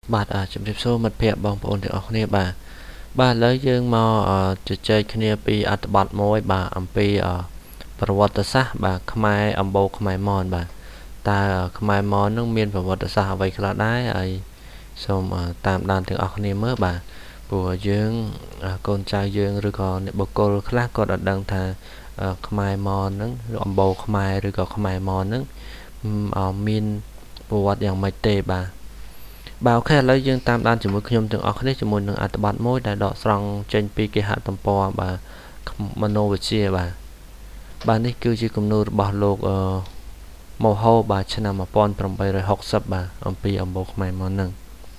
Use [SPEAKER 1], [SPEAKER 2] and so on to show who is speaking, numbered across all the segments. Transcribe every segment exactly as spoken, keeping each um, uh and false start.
[SPEAKER 1] បាទជំរាបសួរមិត្តភ័ក្តិបងប្អូនទាំងអស់គ្នាបាទបាទឥឡូវយើងមកជជែកគ្នាពីអត្ថបទមួយបាទអំពីប្រវត្តិសាស្ត្របាទខ្មែរអំបូរខ្មែរមនបាទតើខ្មែរមននឹងមានប្រវត្តិសាស្ត្រអ្វីខ្លះដែរហើយសូមតាមដានទាំងអស់គ្នាមើលបាទព្រោះយើងកូនចៅយើងឬក៏អ្នកបុគ្គលខ្លះគាត់អត់ដឹងថាខ្មែរមននឹងអំបូរខ្មែរឬក៏ខ្មែរមននឹងមានប្រវត្តិយ៉ាងម៉េចទេបាទបាទអូខេឥឡូវយើងតាមដានជាមួយខ្ញុំទាំងអស់គ្នាជាមួយនឹងអត្ថបទមួយដែលដកស្រង់ចេញពីគេហទំព័របាទមនោវិជ្ជាបាទបាទនេះគឺជាគំនូររបស់លោកអឺម៉ូហូបាទឆ្នាំmột nghìn tám trăm sáu mươiបាទអំពីអំបូរខ្មែរមកនឹង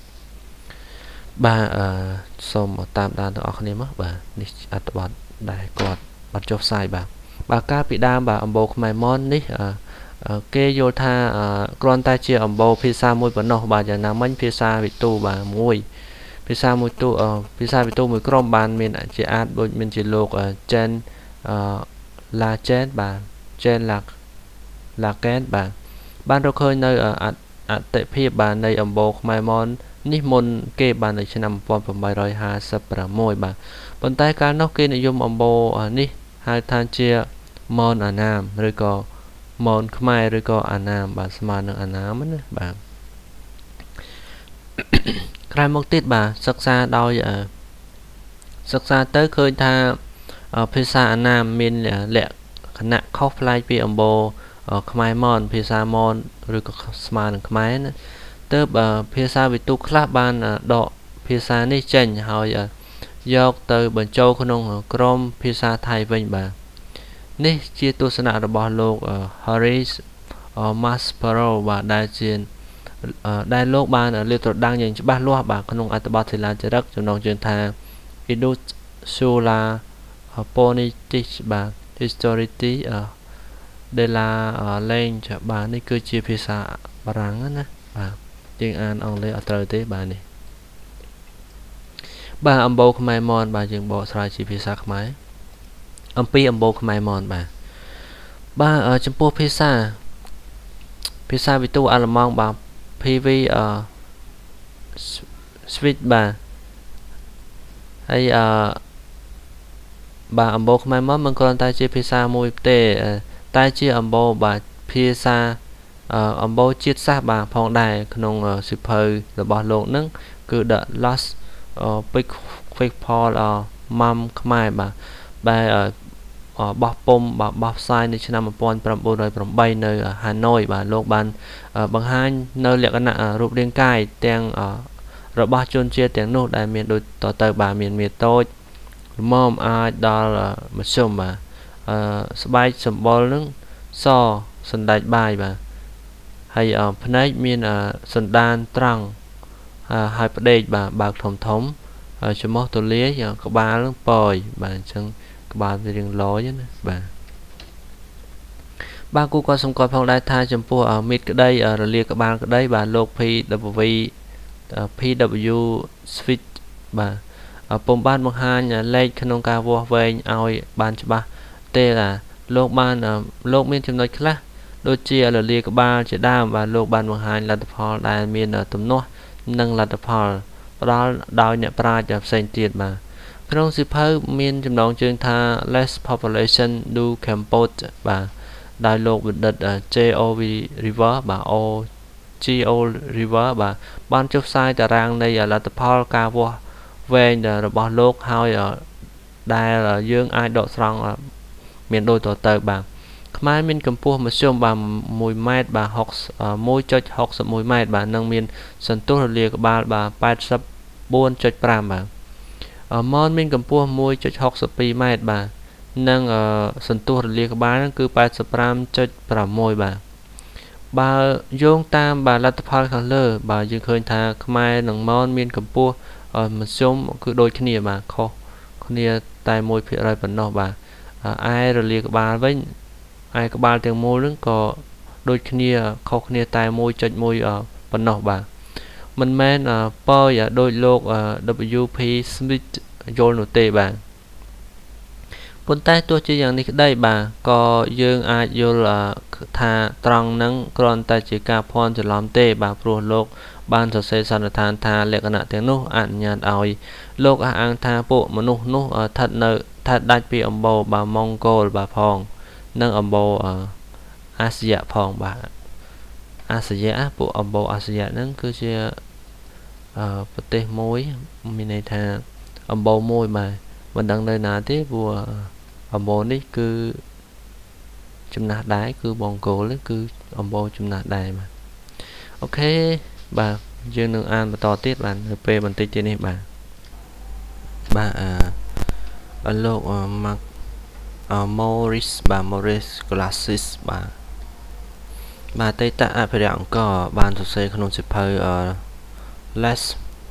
[SPEAKER 1] បាទអឺសូមតាមដានទាំងអស់គ្នាមកបាទនេះអត្ថបទដែលគាត់បាត់ចុះផ្សាយបាទបាទកាលពីដើមបាទអំបូរខ្មែរមកនេះអឺគេយល់ថាគ្រាន់តែជាអំបូរភាសាមួយប៉ុណ្ណោះបាទយ៉ាងណាមិញភាសាវិទូបាទមួយភាសាមួយទូភាសាវិទូមួយក្រុមបានមានជាអាចដូចមានជាលោកចេនឡាចេនបាទចេនឡាឡាកែនបាទបានរកឃើញនៅអតិភិបបាទនៃអំបូរខ្មែរមននេះមុនគេបាននៅឆ្នាំmột nghìn tám trăm hai mươi sáuបាទប៉ុន្តែកាលនោះគេនិយមអំបូរនេះហៅថាជាមនអាណាមឬក៏មនខ្មែរឬក៏អាណាមបាទស្មើនឹងអាណាមណាបាទក្រោយមកទៀតបាទសិក្សាដោយសិក្សាទៅឃើញថាភាសាអាណាមមានលក្ខណៈខុសប្លែកពីអំបូរខ្មែរមនភាសាមនឬក៏ស្មើនឹងខ្មែរណាទើបភាសាវិទូខ្លះបានដកភាសានេះចេញហើយយកទៅបញ្ចូលក្នុងក្រុមភាសាថៃវិញបាទនេះជាទស្សនៈរបស់លោក Horace Maspero បាទដែលជាដែលលោកបានលាតត្រដាងយ៉ាងច្បាស់លាស់បាទក្នុងអត្ថបទសិលាចារឹកចំណងជើងថា Idus Sola Ponitis បាទ Histority de la Langue បាទនេះគឺជាភាសាបារាំងណាបាទយើងអានអង់គ្លេសអត់ត្រូវទេបាទនេះបាទអំបូរខ្មែរមនបាទយើងបកស្រាយជាភាសាខ្មែរអំពីអំបូរខ្មែរមនបាទបាទចំពោះភាសាភាសាវិទូអាល្លឺម៉ង់បាទ pê vê អឺ switch បាទហើយអឺបាទអំបូរខ្មែរមនមិនគ្រាន់តែជាភាសាមួយទេតែជាអំបូរបាទភាសាអំបូរជាតិសាសន៍បាទផងដែរក្នុងសិភៅរបស់លោកនឹងគឺ The Lost People Mom ខ្មែរបាទបែបោះពុំបាទបោះផ្សាយនៅឆ្នាំmột nghìn chín trăm lẻ támនៅហាណូយបាទលោកបានបង្ហាញនៅលក្ខណៈរូបរាងកាយទាំងរបស់ជនជាតិទាំងនោះដែលមានដូចតទៅបាទមានមាតូចរមមអាចដល់មធ្យមបាទអឺស្បែកសម្បុរនឹងសសណ្ដែកបាយបាទហើយភ្នែកមានសណ្ដានត្រង់ហើយផ្ដេកបាទបើកធំធំច្រមុះទូលាយក្បាលនឹងពយបាទអញ្ចឹងក្បាលវារៀងលយណាបាទបាទគូក៏សម្គាល់ផងដែរថាចំពោះមីតក្តីរលាក្បាលក្តីបាទលោក P W P W Switch បាទពុំបានបង្ហាញលេខក្នុងការវាស់វែងឲ្យបានច្បាស់ទេឡាលោកបានលោកមានចំណុចខ្លះដូចជារលាក្បាលជាដើមបាទលោកបានបង្ហាញលទ្ធផលដែលមានទំនាស់និងលទ្ធផលផ្ដល់ដោយអ្នកប្រាជ្ញផ្សេងទៀតបាទក្នុងសៀវភៅមានចំណងជើងថា less population do Cambodia បាទដោយលោកបណ្ឌិត J O V River បាទ O G O River បាទបានចុះផ្សាយតារាងនៃលទ្ធផលការវាស់វែងរបស់លោកហើយដែលយើងអាចដកស្រង់មានដូចតទៅបាទខ្មែរមានកម្ពស់មធ្យមបាទមួយម៉ែត្របាទមួយចុចហុកសិបមួយម៉ែត្របាទនិងមានសន្ទុះរលាក្បាលបាទแปดสิบสี่จุดห้าបាទមនមានកម្ពស់មួយចុចហុកសិបពីរម៉ែត្របាទនិងសន្ទុះរលាក្បាលហ្នឹងគឺแปดสิบห้าจุดหกបាទបើយោងតាមបាទលទ្ធផលខាងលើបាទយើងឃើញថាខ្មែរនិងមនមានកម្ពស់មធ្យមគឺដូចគ្នាបាទខុសគ្នាតែមួយភាគរយប៉ុណ្ណោះបាទឯរលាក្បាលវិញឯក្បាលទាំងមូលហ្នឹងក៏ដូចគ្នាខុសគ្នាតែមួយចុចមួយប៉ុណ្ណោះបាទមិនមែនពយដូចលោក W P Smith យល់នោះទេបាទប៉ុន្តែទោះជាយ៉ាងនេះក្តីបាទក៏យើងអាចយល់ថាត្រង់នឹងគ្រាន់តែជាការភ័ន្តច្រឡំទេបាទព្រោះលោកបានសរសេរសន្និដ្ឋានថាលក្ខណៈទាំងនោះអនុញ្ញាតឲ្យលោកអះអាងថាពួកមនុស្សនោះស្ថិតនៅស្ថិតដាច់ពីអំបូរបាទម៉ុងហ្គោលបាទផងនិងអំបូរអាស៊ីយ៉ាផងបាទអាស៊ីយ៉ាពួកអំបូរអាស៊ីយ៉ាហ្នឹងគឺជាប្រទេសមួយមានន័យថាអំបូរមួយបាទមិនដឹងនៅណាទេព្រោះអំបូរនេះគឺចំណាស់ដែរគឺម៉ុងហ្គោលគឺអំបូរចំណាស់ដែរបាទអូខេបាទយើងនឹងអានបន្តទៀតបាទនៅពេលបន្តិចទៀតនេះបាទបាទអឺលោកម៉ាក់ម៉ូរីសបាទម៉ូរីសក្លាស៊ីសបាទបាទអតីតអភិរក្សអង្គរបានសរសេរក្នុងសៀវភៅ Les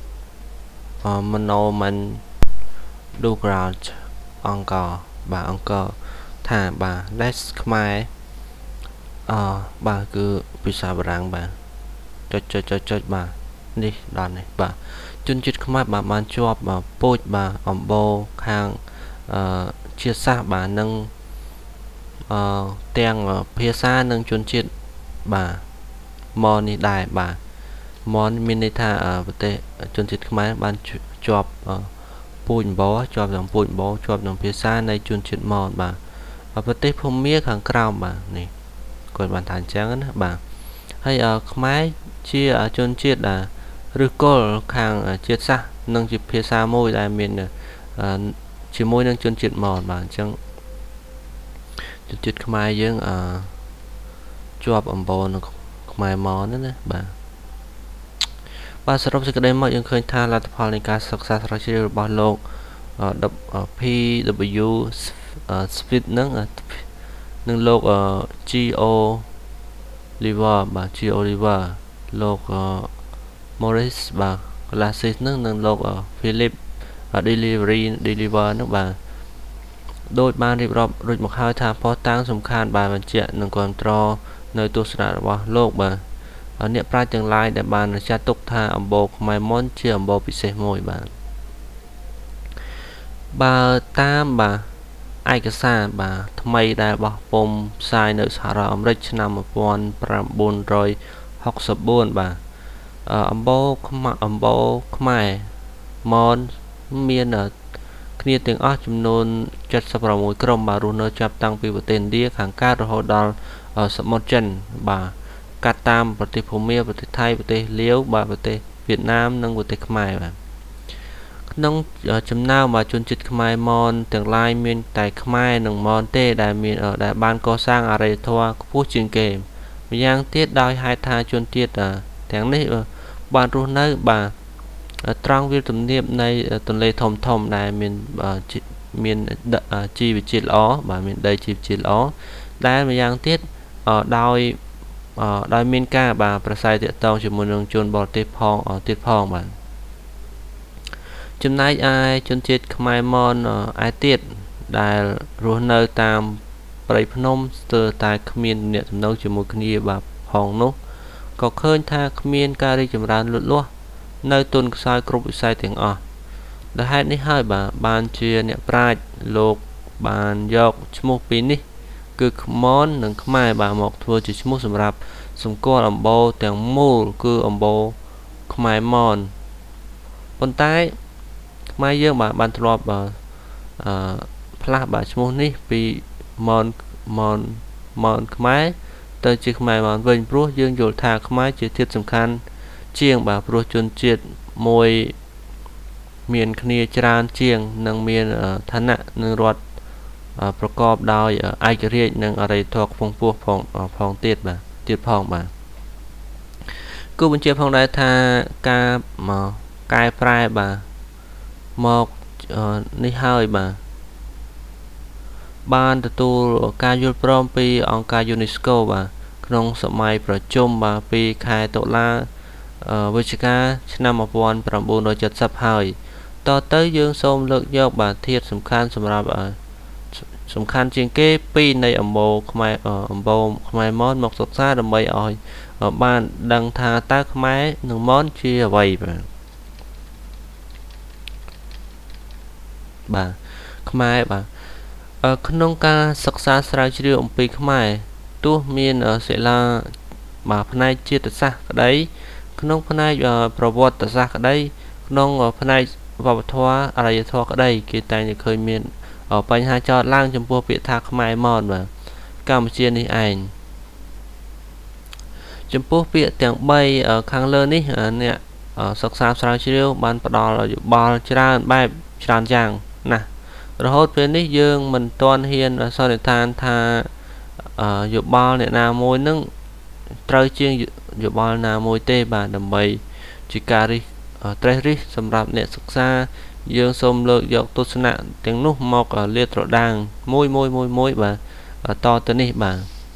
[SPEAKER 1] Monument du Grand អង្គរបាទអង្គរថាបាទ Les ខ្មែរអបាទគឺភាសាបារាំងបាទចុចចុចចុចចុចបាទនេះដល់នេះបាទជនជាតិខ្មែរបាទបានជាប់ពូជបាទអំបូរខាងអឺជាសាសបាទនិងអឺទាំងភាសានិងជនជាតិបាទមកនេះដែរបាទមកមានន័យថាប្រទេសជនជាតិខ្មែរបានជាប់ពូជអំបូរជាប់នឹងពូជអំបូរជាប់នឹងភាសានៃជនជាតិមកបាទប្រទេសភូមាខាងក្រោមបាទនេះគាត់បានថាអញ្ចឹងណាបាទហើយខ្មែរជាជនជាតិដែលឬគល់ខាងជាតិសាសន៍និងជាភាសាមួយដែលមានជាមួយនឹងជនជាតិមកបាទអញ្ចឹងជនជាតិខ្មែរយើងអឺជាប់អំបូរនឹងខ្មែរមកហ្នឹងណាបាទបាទសរុបសេចក្តីមកយើងឃើញថាលទ្ធផលនៃការសិក្សាស្រាវជ្រាវរបស់លោក P W Smith នឹងនឹងលោក G O Oliver បាទ G Oliver លោក Morris បាទ Glasses នឹងនិងលោក Philip Delivery Deliver នឹងបាទដោយបានរៀបរាប់រួចមកហើយថាផុសតាំងសំខាន់បាទបញ្ជាក់និងគ្រប់គ្រងនៅទស្សនៈរបស់លោកបាទអ្នកប្រាជ្ញទាំងឡាយដែលបានចាត់ទុកថាអំបូរខ្មែរមុនជាអំបូរពិសេសមួយបាទបើតាមបាទឯកសារបាទថ្មីដែលបោះពុម្ពផ្សាយនៅសហរដ្ឋអាមេរិកឆ្នាំmột nghìn chín trăm sáu mươi tưបាទអំបូរខ្មែរអំបូរខ្មែរមុនមានគ្នាទាំងអស់ចំនួនเจ็ดสิบหกក្រុមបាទរស់នៅចាប់តាំងពីប្រទេសឥណ្ឌាខាងកើតរហូតដល់សមុទ្រចិនបាទកាត់តាមប្រទេសភូមាប្រទេសថៃប្រទេសលាវបាទប្រទេសវៀតណាមនិងប្រទេសខ្មែរបាទក្នុងចំណោមជនជាតិខ្មែរមនទាំងឡាយមានតែខ្មែរនិងមនទេដែលមានដែលបានកសាងអរិយធម៌ខ្ពស់ជាងគេម្យ៉ាងទៀតដោយហេតុថាជនជាតិទាំងនេះបានរស់នៅបាទត្រង់វាលទំនាបនៃទន្លេធំធំដែលមានមានជីវជាតិល្អបាទមានដីជីវជាតិល្អដែលម្យ៉ាងទៀតដោយដោយមានការបាទប្រស័យទាក់ទងជាមួយនឹងជនបរទេសផងទៀតផងបាទចំណែកឯជនជាតិខ្មែរមនឯទៀតដែលរស់នៅតាមព្រៃភ្នំស្ទើរតែគ្មានអ្នកទំនងជាមួយគ្នាបាទផងនោះក៏ឃើញថាគ្មានការរីកចម្រើនលូតលាស់នៅទុនខ្សោយគ្រប់វិស័យទាំងអស់ដោយហេតុនេះហើយបាទបានជាអ្នកប្រាជ្ញលោកបានយកឈ្មោះពីរនេះគឺខ្មននិងខ្មែរបាទមកធ្វើជាឈ្មោះសម្រាប់សម្គាល់អំបូរទាំងមូលគឺអំបូរខ្មែរមនប៉ុន្តែខ្មែរយើងបាទបានធ្លាប់អឺផ្លាស់បាទឈ្មោះនេះពីមនមនមនខ្មែរទៅជាខ្មែរមនវិញព្រោះយើងយល់ថាខ្មែរជាធាតុសំខាន់ជាងបាទព្រោះជនជាតិមួយមានគ្នាច្រើនជាងនិងមានឋានៈនឹងរដ្ឋប្រកបដោយឯករាជ្យនិងអរិយធម៌ខ្ពង់ខ្ពស់ផងផងទៀតបាទទៀតផងបាទគូបញ្ជាក់ផងដែរថាការមកកែប្រែបាទមកនេះហើយបាទបានទទួលការយល់ព្រមពីអង្គការ UNESCO បាទក្នុងសម័យប្រជុំបាទពីខែតុលាវិច្ឆិកាឆ្នាំmột nghìn chín trăm bảy mươiហើយតទៅយើងសូមលើកយកបាទធាតុសំខាន់សម្រាប់សំខាន់ជាងគេពីរនៃអំបូរខ្មែរអំបូរខ្មែរមនមកសិក្សាដើម្បីឲ្យបានដឹងថាតើខ្មែរនិងមនជាអ្វីបាទបាទខ្មែរបាទក្នុងការសិក្សាស្រាវជ្រាវអំពីខ្មែរទោះមានសិលាបាទផ្នែកជាតិសាស្ត្រក្តីក្នុងផ្នែកប្រវត្តិសាស្ត្រក្តីក្នុងផ្នែកវប្បធម៌អរិយធម៌ក្តីគេតែងតែឃើញមានបញ្ហាចោទឡើងចំពោះពាក្យថាខ្មែរមកបាទកម្ពុជានេះឯងចំពោះពាក្យទាំងបីខាងលើនេះអ្នកសិក្សាស្រាវជ្រាវបានផ្ដល់យោបល់ច្រើនបែបច្រើនយ៉ាងណាស់រហូតពេលនេះយើងមិនទាន់ហ៊ានសន្និដ្ឋានថាយោបល់អ្នកណាមួយនឹងត្រូវជាងយោបល់ណាមួយទេបាទដើម្បីជាការរិះត្រេះរិះសម្រាប់អ្នកសិក្សាយើងសូមលើកយកទស្សនៈទាំងនោះមកលាតត្រដាងមួយមួយមួយមួយបាទតទៅនេះបាទ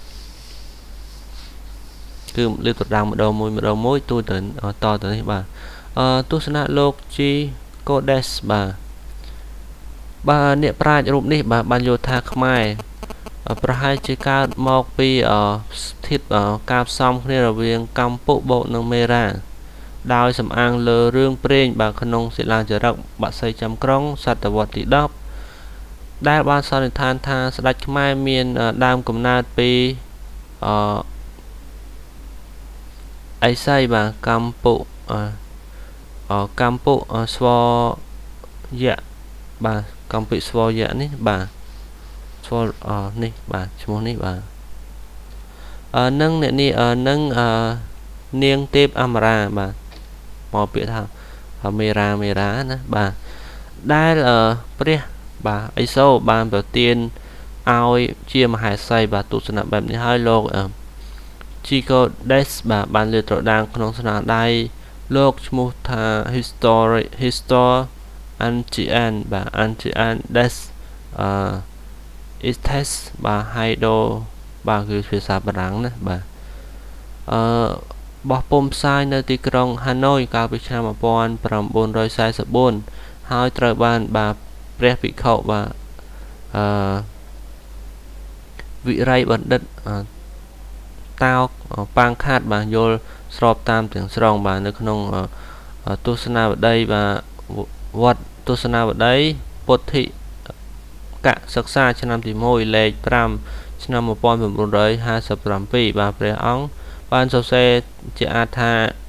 [SPEAKER 1] គឺលាតត្រដាងម្ដងមួយម្ដងមួយទូទៅតទៅនេះបាទអឺទស្សនៈលោក G Codes បាទបាទអ្នកប្រាជ្ញរូបនេះបាទបានយល់ថាខ្មែរប្រហែលជាកើតមកពីស្ថិតការផ្សំគ្នារវាងកម្ពុបូកនិងមេរ៉ាដោយសំអាងលើរឿងព្រេងបាទក្នុងសិលាចារឹកបក្សីចាំក្រុងសតវត្សទីដប់ដែលបានសន្និដ្ឋានថាស្ដេចខ្មែរមានដើមកំណើតពីអអីសីបាទកម្ពុអកម្ពុស្វយៈបាទកម្ពុស្វយៈនេះបាទស្វនេះបាទឈ្មោះនេះបាទអឺនឹងអ្នកនេះនឹងនាងទេពអមរាបាទមកពាក្យថាមេរ៉ាមេរ៉ាណាបាទដែលព្រះបាទអេសូបានប្រទានឲ្យជាមហេសីបាទទស្សនៈបែបនេះហើយលោក Chico Des បាទបានលើកត្រដាងក្នុងស្នាដៃលោកឈ្មោះថា History Histor Ancien បាទ Ancien Des អឺ Istes បាទ Haido បាទគឺភាសាបារាំងណាបាទអឺបោះពុម្ពផ្សាយនៅទីក្រុងហាណូយកាលពីឆ្នាំmột nghìn chín trăm bốn mươi tưហើយត្រូវបានបាទព្រះភិក្ខុបាទអឺវិរ័យបណ្ឌិតតោប៉ាងខាត់បាទយល់ស្របតាមទាំងស្រុងបាទនៅក្នុងទស្សនាវដ្តីបាទវត្តទស្សនាវដ្តីពុទ្ធិកសិក្សាឆ្នាំទីmộtលេខfiveឆ្នាំmột nghìn chín trăm năm mươi bảyបាទព្រះអង្គបានសរសេរជាអាចថា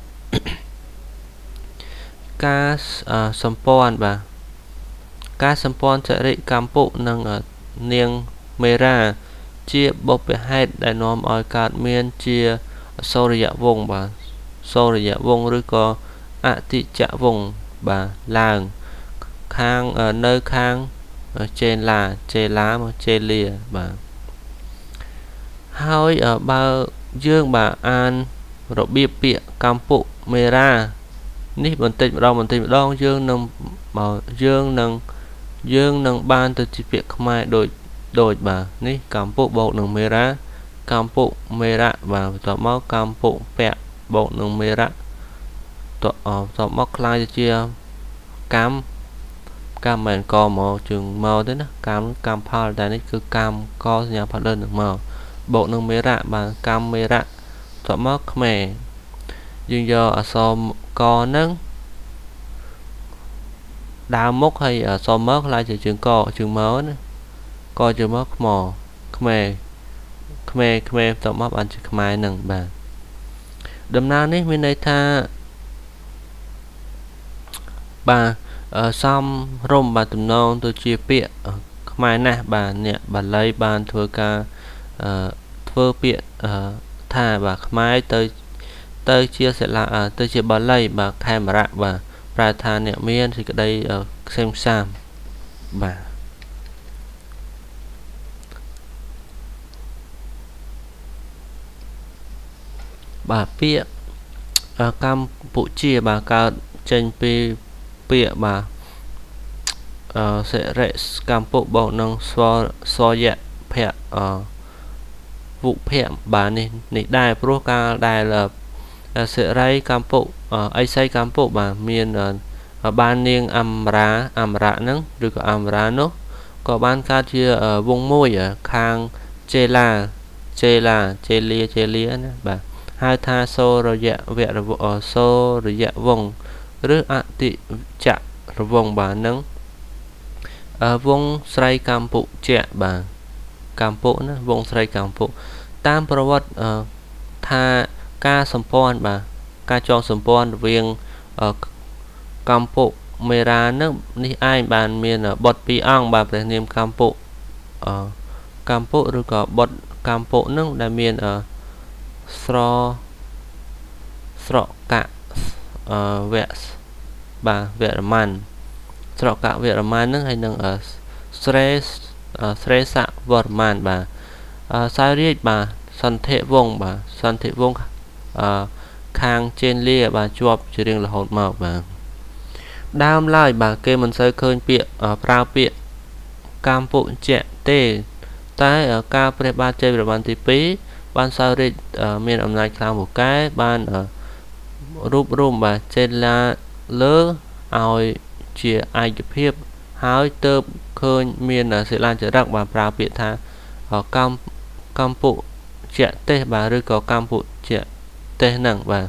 [SPEAKER 1] ការសម្ព័ន្ធបាទការសម្ព័ន្ធចរិកម្ពុនិងនាងមេរ៉ាជាបុព្វហេតុដែលនាំឲ្យកើតមានជាសូរ្យវង្សបាទសូរ្យវង្សឬក៏អតិចវង្សបាទឡើងខាងនៅខាងចេនឡាចេឡាមកចេលាបាទហើយបើយើងបាទអានរបៀបពាក្យកម្ពុមេរ៉ានេះបន្តិចម្ដងបន្តិចម្ដងយើងនឹងមកយើងនឹងយើងនឹងបានទៅជាពាក្យខ្មែរដូចដូចបាទនេះកម្ពុបូកនឹងមេរ៉ាកម្ពុមេរ៉ាបាទបន្ទាប់មកកម្ពុពៈបូកនឹងមេរ៉ាតបន្ទាប់មកខ្លាយទៅជាកម្មកម្មមិនក៏មកជើងមកទេណាកម្មកម្មផលតែនេះគឺកម្មកសញ្ញាផលលើនឹងមកបូកនឹងមេរ៉ាបាទកម្មមេរ៉ាបន្ទាប់មកខ្មែរយើងយកអក្សរកនឹងដើមមុខហើយអក្សរមកខ្លាយជាជើងកជើងមកណាកជើងមកខ្មខ្មែរខ្មែរខ្មែរបន្ទាប់មកបានជាខ្មែរនឹងបាទដំណើរនេះមានន័យថាបាទសំរុំបាទទំនងទៅជាពាក្យខ្មែរណាស់បាទអ្នកបាលីបានធ្វើការធ្វើពាក្យថាបាទខ្មែរទៅទៅជាសិលាទៅជាបាលីបាទខេមរៈបាទប្រែថាអ្នកមានសេចក្តីខ្សែមខ្សាមបាទបាទពាក្យកម្ពុជាបាទកើតចេញពីពាក្យបាទអឺសិរិកម្ពុបូកនឹងស្វស្វយៈភៈអវុភៈបាទនេះនេះដែរព្រោះកាលដែលសិរិកម្ពុអីសីកម្ពុបាទមានបាននាងអមរាអមរៈហ្នឹងឬក៏អមរានោះក៏បានកើតជាវងមួយខាងចេឡាចេឡាចេលាចេលាណាបាទហៅថាសូរយៈវរវសូរយៈវង្សឬអតិចៈរវង្សបាទនឹងអវងស្រីកម្ពុជាបាទកម្ពុជាណាវងស្រីកម្ពុជាតាមប្រវត្តិថាការសម្ព័ន្ធបាទការចងសម្ព័ន្ធរវាងកម្ពុជាមេរ៉ានឹងនេះឯងបានមានបុត្រពីរអង្គបាទព្រះនាមកម្ពុជាកម្ពុជាឬក៏បុត្រកម្ពុជានឹងដែលមានស្រស្រកៈវៈបាទវរ្ម័នស្រកៈវរ្ម័ននឹងហើយនឹងស្រេស្រេសវរ្ម័នបាទសោយរាជបាទសន្ធិវង្សបាទសន្ធិវង្សខាងជេនលាបាទជាប់ជារៀងរហូតមកបាទដើមឡើយបាទគេមិនសូវឃើញពាក្យប្រើពាក្យកម្ពុជាទេតែការព្រះបាទជ័យវរ្ម័នទីពីរបានសោយរាជមានអំណាចខ្លាំងពូកែបានរូបរួមបាទចេលាលើឲ្យជាឯកភាពហើយទៅឃើញមានសិលាចារឹកបាទប្រើពាក្យថាកម្កម្ពុជាទេសបាទឬក៏កម្ពុជាទេសហ្នឹងបាទ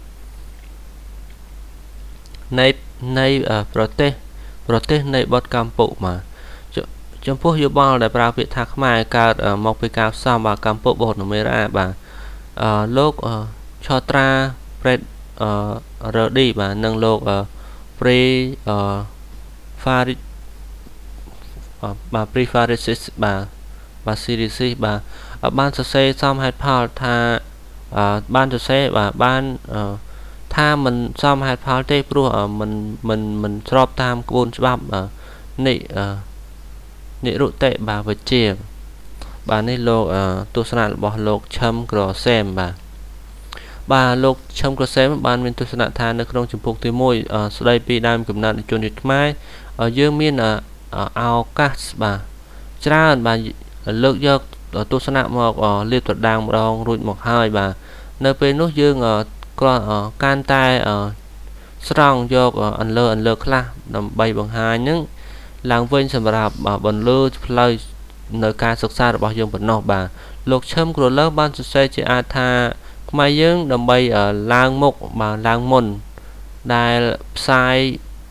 [SPEAKER 1] នៃនៃប្រទេសប្រទេសនៃបទកម្ពុជាបាទចំពោះយោបល់ដែលប្រើពាក្យថាខ្មែរកើតមកពីការផ្សំបាទកម្ពុជាបុត្រមេរ៉ាបាទលោកឆត្រាប្រេតរឌីបាទនិងលោកព្រីហ្វារីបាទព្រីហ្វារីស៊ីសបាទបាទស៊ីរីស៊ីបាទបានសរសេរសមហេតុផលថាបានសរសេរបាទបានថាមិនសមហេតុផលទេព្រោះមិនមិនមិនស្របតាមក្បួនច្បាប់នេះនិរុតិបាទវិជាបាទនេះលោកទស្សនៈរបស់លោកឈឹមក្រសែមបាទបាទលោកឈឹមក្រសែមបានមានទស្សនៈថានៅក្នុងជំពូកទីមួយស្ដីពីដើមកំណើតជនជាតិខ្មែរយើងមានឱកាសបាទច្រើនបាទលើកយកទស្សនៈមកលាតត្រដាងម្ដងរួចមកហើយបាទនៅពេលនោះយើងក៏កាន់តែស្រង់យកអន្លើអន្លើខ្លះដើម្បីបង្ហាញនឹងឡើងវិញសម្រាប់បន្លឺផ្លូវនៅការសិក្សារបស់យើងប៉ុណ្ណោះបាទលោកឈឹមក្រលើបានសរសេរជាអាចថាខ្មែរយើងដើម្បីឡើងមុខបាទឡើងមុនដែលផ្សាយ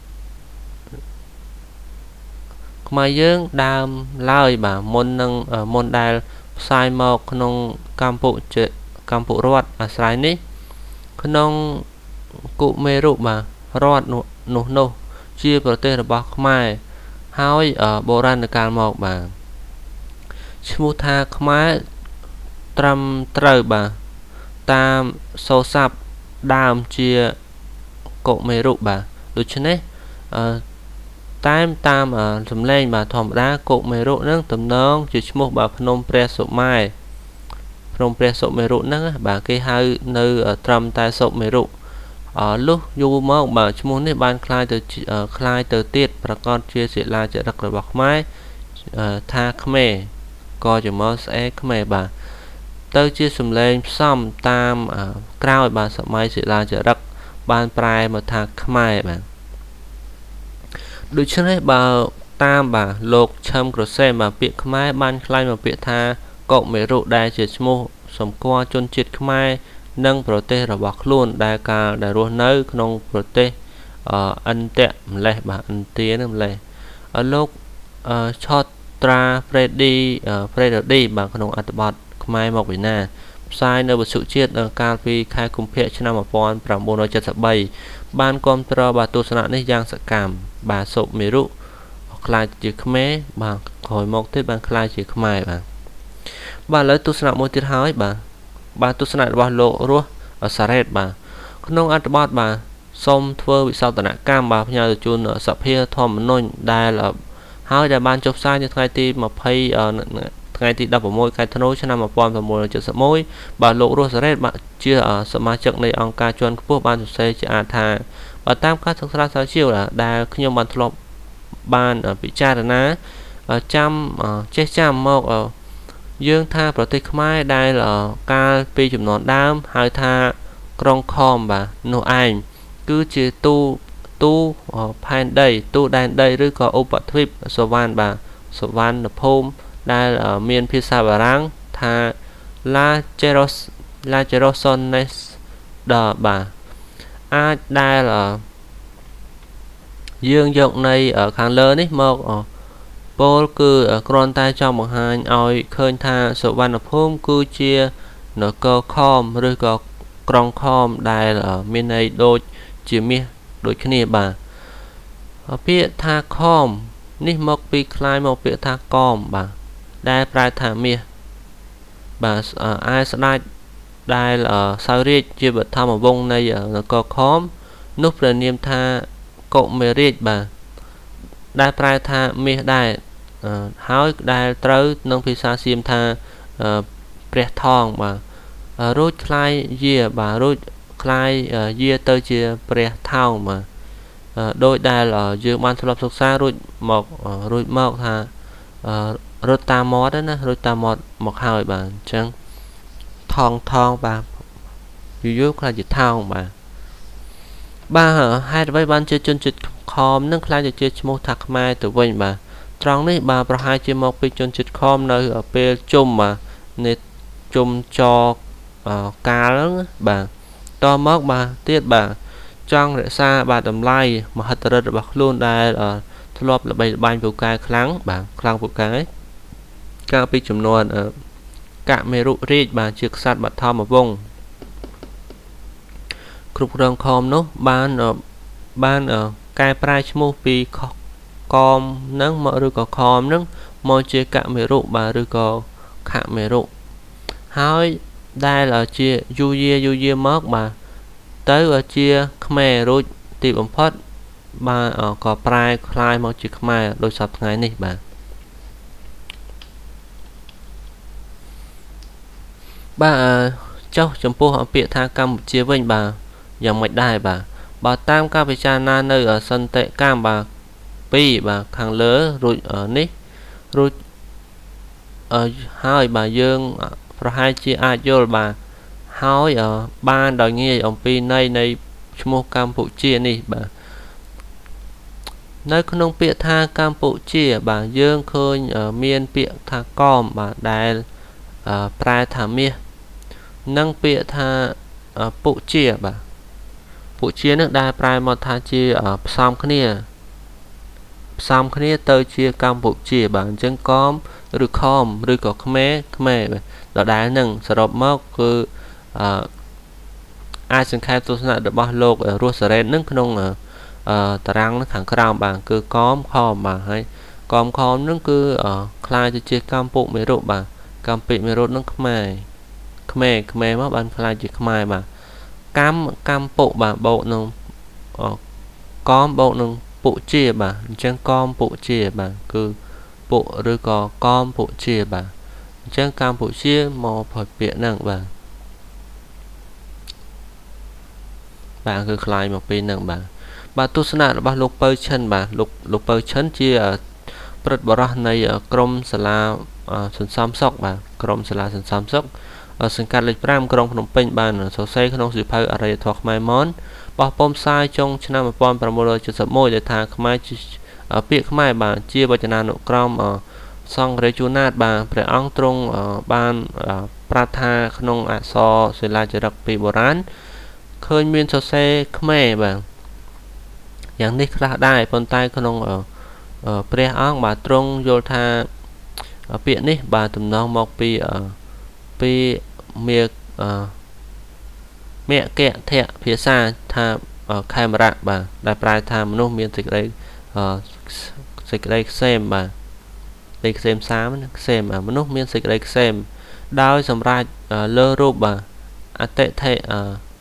[SPEAKER 1] ខ្មែរយើងដើមឡើយបាទមុននឹងមុនដែលផ្សាយមកក្នុងកម្ពុជាកម្ពុជារដ្ឋអាស្រ័យនេះក្នុងគុមេរុបាទរដ្ឋនោះនោះជាប្រទេសរបស់ខ្មែរហើយបុរាណកាលមកបាទឈ្មោះថាខ្មែរត្រឹមត្រូវបាទតាមសូរស័ព្ទដើមជាកុមេរុបាទដូច្នេះតែតាមសំឡេងបាទធម្មតាកុមេរុនឹងតំណងជាឈ្មោះបាទភ្នំព្រះសុម៉ែភ្នំព្រះសុមេរុហ្នឹងបាទគេហៅនៅត្រឹមតែសុមេរុលុះយូរមកបាទឈ្មោះនេះបានคล้ายទៅคล้ายទៅទៀតប្រកាសជាសិលាចារឹករបស់ខ្មែរថាខ្មែរក៏ជាមកស្អែខ្មែរបាទទៅជាសំឡេងផ្សំតាមក្រោយបាទសម័យសិលាចារឹកបានប្រែមកថាខ្មែរបាទដូច្នេះបើតាមបាទលោកឈឹមក្រសែមបាទពាក្យខ្មែរបានคล้ายមកពាក្យថាកុមេរុដែលជាឈ្មោះសម្គាល់ជនជាតិខ្មែរនិងប្រទេសរបស់ខ្លួនដែលកាលដែលរស់នៅក្នុងប្រទេសឥន្ទៈម្លេះបាទឥន្ទានឹងម្លេះលោកឆត្រាប្រេឌីប្រេឌីបាទក្នុងអត្ថបទខ្មែរមកពីណាផ្សាយនៅវិទ្យុជាតិកាលពីខែកុម្ភៈឆ្នាំmột nghìn chín trăm bảy mươi baបានគាំទ្របាទទស្សនៈនេះយ៉ាងសកម្មបាទសុមេរុខ្លាចជាខ្មែរបាទក្រោយមកទៀតបានខ្លាចជាខ្មែរបាទបាទឥឡូវទស្សនៈមួយទៀតហើយបាទបាទទស្សនៈរបស់លោករស់សារ៉េតបាទក្នុងអត្ថបទបាទសូមធ្វើវិសោធនកម្មបាទផ្ញើទៅជូនសភាធម្មនុញ្ញដែលហើយដែលបានចុះផ្សាយនៅថ្ងៃទី20ថ្ងៃទី16ខែធ្នូឆ្នាំmột nghìn chín trăm bảy mươi mốtបាទលោករស់សារ៉េតបាទជាសមាជិកនៃអង្គការជាន់ខ្ពស់បានសរសេរជាអាចថាបើតាមការសិក្សាស្រាវជ្រាវដែលខ្ញុំបានធ្លាប់បានពិចារណាចាំចេះចាំមកយើងថាប្រទេសខ្មែរដែលកាលពីចំនួនដើមហៅថាក្រុងខមបាទនោះឯងគឺជាទូទូផែនដីទូដែនដីឬក៏ឧបទ្វីបសវណ្ណបាទសវណ្ណភូមិដែលមានភាសាបារាំងថា La Cheros La Cherosones ដល់បាទអាចដែលយើងយកនៃខាងលើនេះមកពលគឺគ្រាន់តែចង់បង្ហាញឲ្យឃើញថាសុវណ្ណភូមិគឺជានគរខមឬក៏ក្រុងខមដែលមានន័យដូចជាមាសដូចគ្នាបាទពាក្យថាខមនេះមកពីคล้ายមកពាក្យថាកមបាទដែលប្រែថាមាសបាទឯស្ដេចដែលសោយរាជជាបឋមវង្សនៃនគរខមនោះព្រះនាមថាកុមាររាជបាទដែលប្រែថាមាសដែរហើយដែលត្រូវនឹងភាសាសៀមថាព្រះថងបាទរួចคล้ายយាបាទរួចคล้ายយាទៅជាព្រះថោងបាទដោយដែលយើងបានធ្លាប់សិក្សារួចមករួចមកថារត់តាមមាត់ណារត់តាមមាត់មកហើយបាទអញ្ចឹងថងថងបាទយូរយូរខ្លះជាថោងបាទបាទហេតុអ្វីបានជាជនជាតិខមនឹងខ្លាចជាឈ្មោះថាខ្មែរទៅវិញបាទត្រង់នេះបាទប្រហែលជាមកពីជនជាតិខមនៅពេលជុំបាទនៃជុំចកាលហ្នឹងបាទតមកបាទទៀតបាទចង់រក្សាបាទតម្លៃមហិទ្ធិឫទ្ធិរបស់ខ្លួនដែលធ្លាប់ល្បីល្បាញពូកែខ្លាំងបាទខ្លាំងពូកែកាលពីចំនួនកមេរុរាជបាទជាក្សត្របឋមវង្សគ្រប់គ្រងខមនោះបានបានកែប្រែឈ្មោះពីកមនឹងមកឬក៏ខមនឹងមកជាកមេរុបាទឬក៏ខមេរុហើយដែលជាយូយាយូយាមកបាទទៅជាខ្មែររួចទីបំផុតបាទក៏ប្រែคล้ายមកជាខ្មែរដោយសពថ្ងៃនេះបាទបាទចុះចំពោះពាក្យថាកម្ពុជាវិញបាទយ៉ាងម៉េចដែរបាទបើតាមការពិចារណានៅសន្តិកម្មបាទពីរបាទខាងលើរួចនេះរួចហើយបាទយើងប្រហែលជាអាចយល់បាទហើយបានដោយងាយអំពីន័យនៃឈ្មោះកម្ពុជានេះបាទនៅក្នុងពាក្យថាកម្ពុជាបាទយើងឃើញមានពាក្យថាកមបាទដែលប្រែថាមាសនិងពាក្យថាពុជាបាទពុជានឹងដែលប្រែមកថាជាផ្សំគ្នាផ្សំគ្នាទៅជាកម្ពុជាបាទអញ្ចឹងកមឬខមឬក៏ខ្មែរខ្មែរដដែលនឹងសរុបមកគឺអាចសង្ខេបទស្សនៈរបស់លោករស់សារ៉េតនឹងក្នុងតារាងខាងក្រោមបាទគឺកមខមបាទហើយកមខមនឹងគឺคล้ายទៅជាកម្ពុមេរុបាទកម្ពុមេរុនឹងខ្មែរខ្មែរខ្មែរមកបានคล้ายជាខ្មែរបាទកម្មកម្ពុបាទបូកនឹងកមបូកនឹងពុជាបាទអញ្ចឹងកមពុជាបាទគឺពុឬក៏កមពុជាបាទអញ្ចឹងកម្ពុជាមកផុសពាក្យហ្នឹងបាទបាទគឺคล้ายមកពីហ្នឹងបាទបាទទស្សនៈរបស់លោកពៅឈិនបាទលោកលោកពៅឈិនជាព្រឹទ្ធបរិះនៃក្រមសាលាសន្សំសុខបាទក្រមសាលាសន្សំសុខសង្កាត់លេខប្រាំក្រុងភ្នំពេញបានសរសេរក្នុងសៀវភៅអរិយធម៌ខ្មែរមនបោះពុម្ពផ្សាយចុងឆ្នាំmột nghìn tám trăm七十mộtដែលថាខ្មែរពាក្យខ្មែរបាទជាវចនានុក្រមសង្ឃរាជនាថបាទព្រះអង្គទ្រង់បានប្រាថ្នាក្នុងអក្សរសិលាចារឹកពីបុរាណឃើញមានសរសេរខ្មែរបាទយ៉ាងនេះខ្លះដែរប៉ុន្តែក្នុងព្រះអង្គបាទទ្រង់យល់ថាពាក្យនេះបាទតំណងមកពីពីមេមេកៈធៈភាសាថាខេមរៈបាទដែលប្រែថាមនុស្សមានសេចក្តីសេចក្តីខ្សែមបាទសេចក្តីខ្សែមសាមខ្សែមមនុស្សមានសេចក្តីខ្សែមដោយសម្រាប់លើរូបបាទអតិថិអ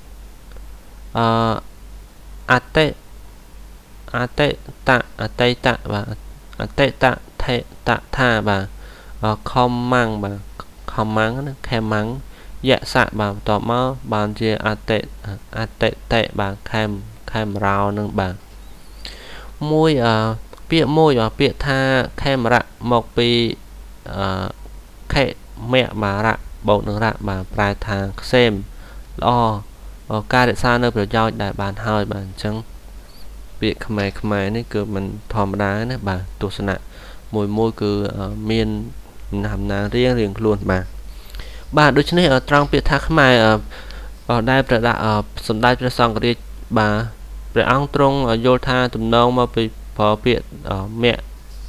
[SPEAKER 1] អតិអតិតអតិតបាទអតិតថេតថាបាទខំម៉ាំងបាទខំម៉ាំងណាខេម៉ាំងយៈសៈបាទបន្ទាប់មកបានជាអតិអតិតេបាទខេមខេមរោនឹងបាទមួយពាក្យមួយពាក្យថាខេមរៈមកពីខេមៈបាទរៈបូកនឹងរៈបាទប្រែថាខ្សែមល្អការរក្សានៅប្រយោជន៍ដែលបានហើយបាទអញ្ចឹងពាក្យខ្មែរខ្មែរនេះគឺមិនធម្មតាណាបាទទស្សនៈមួយមួយគឺមានដំណើររៀងរៀងខ្លួនបាទបាទដូច្នេះត្រង់ពាក្យថាខ្មែរដែលប្រដាក់សម្ដេចព្រះសង្ឃរាជបាទព្រះអង្គទ្រង់យល់ថាទំនងមកពីប្រើពាក្យមគ្គ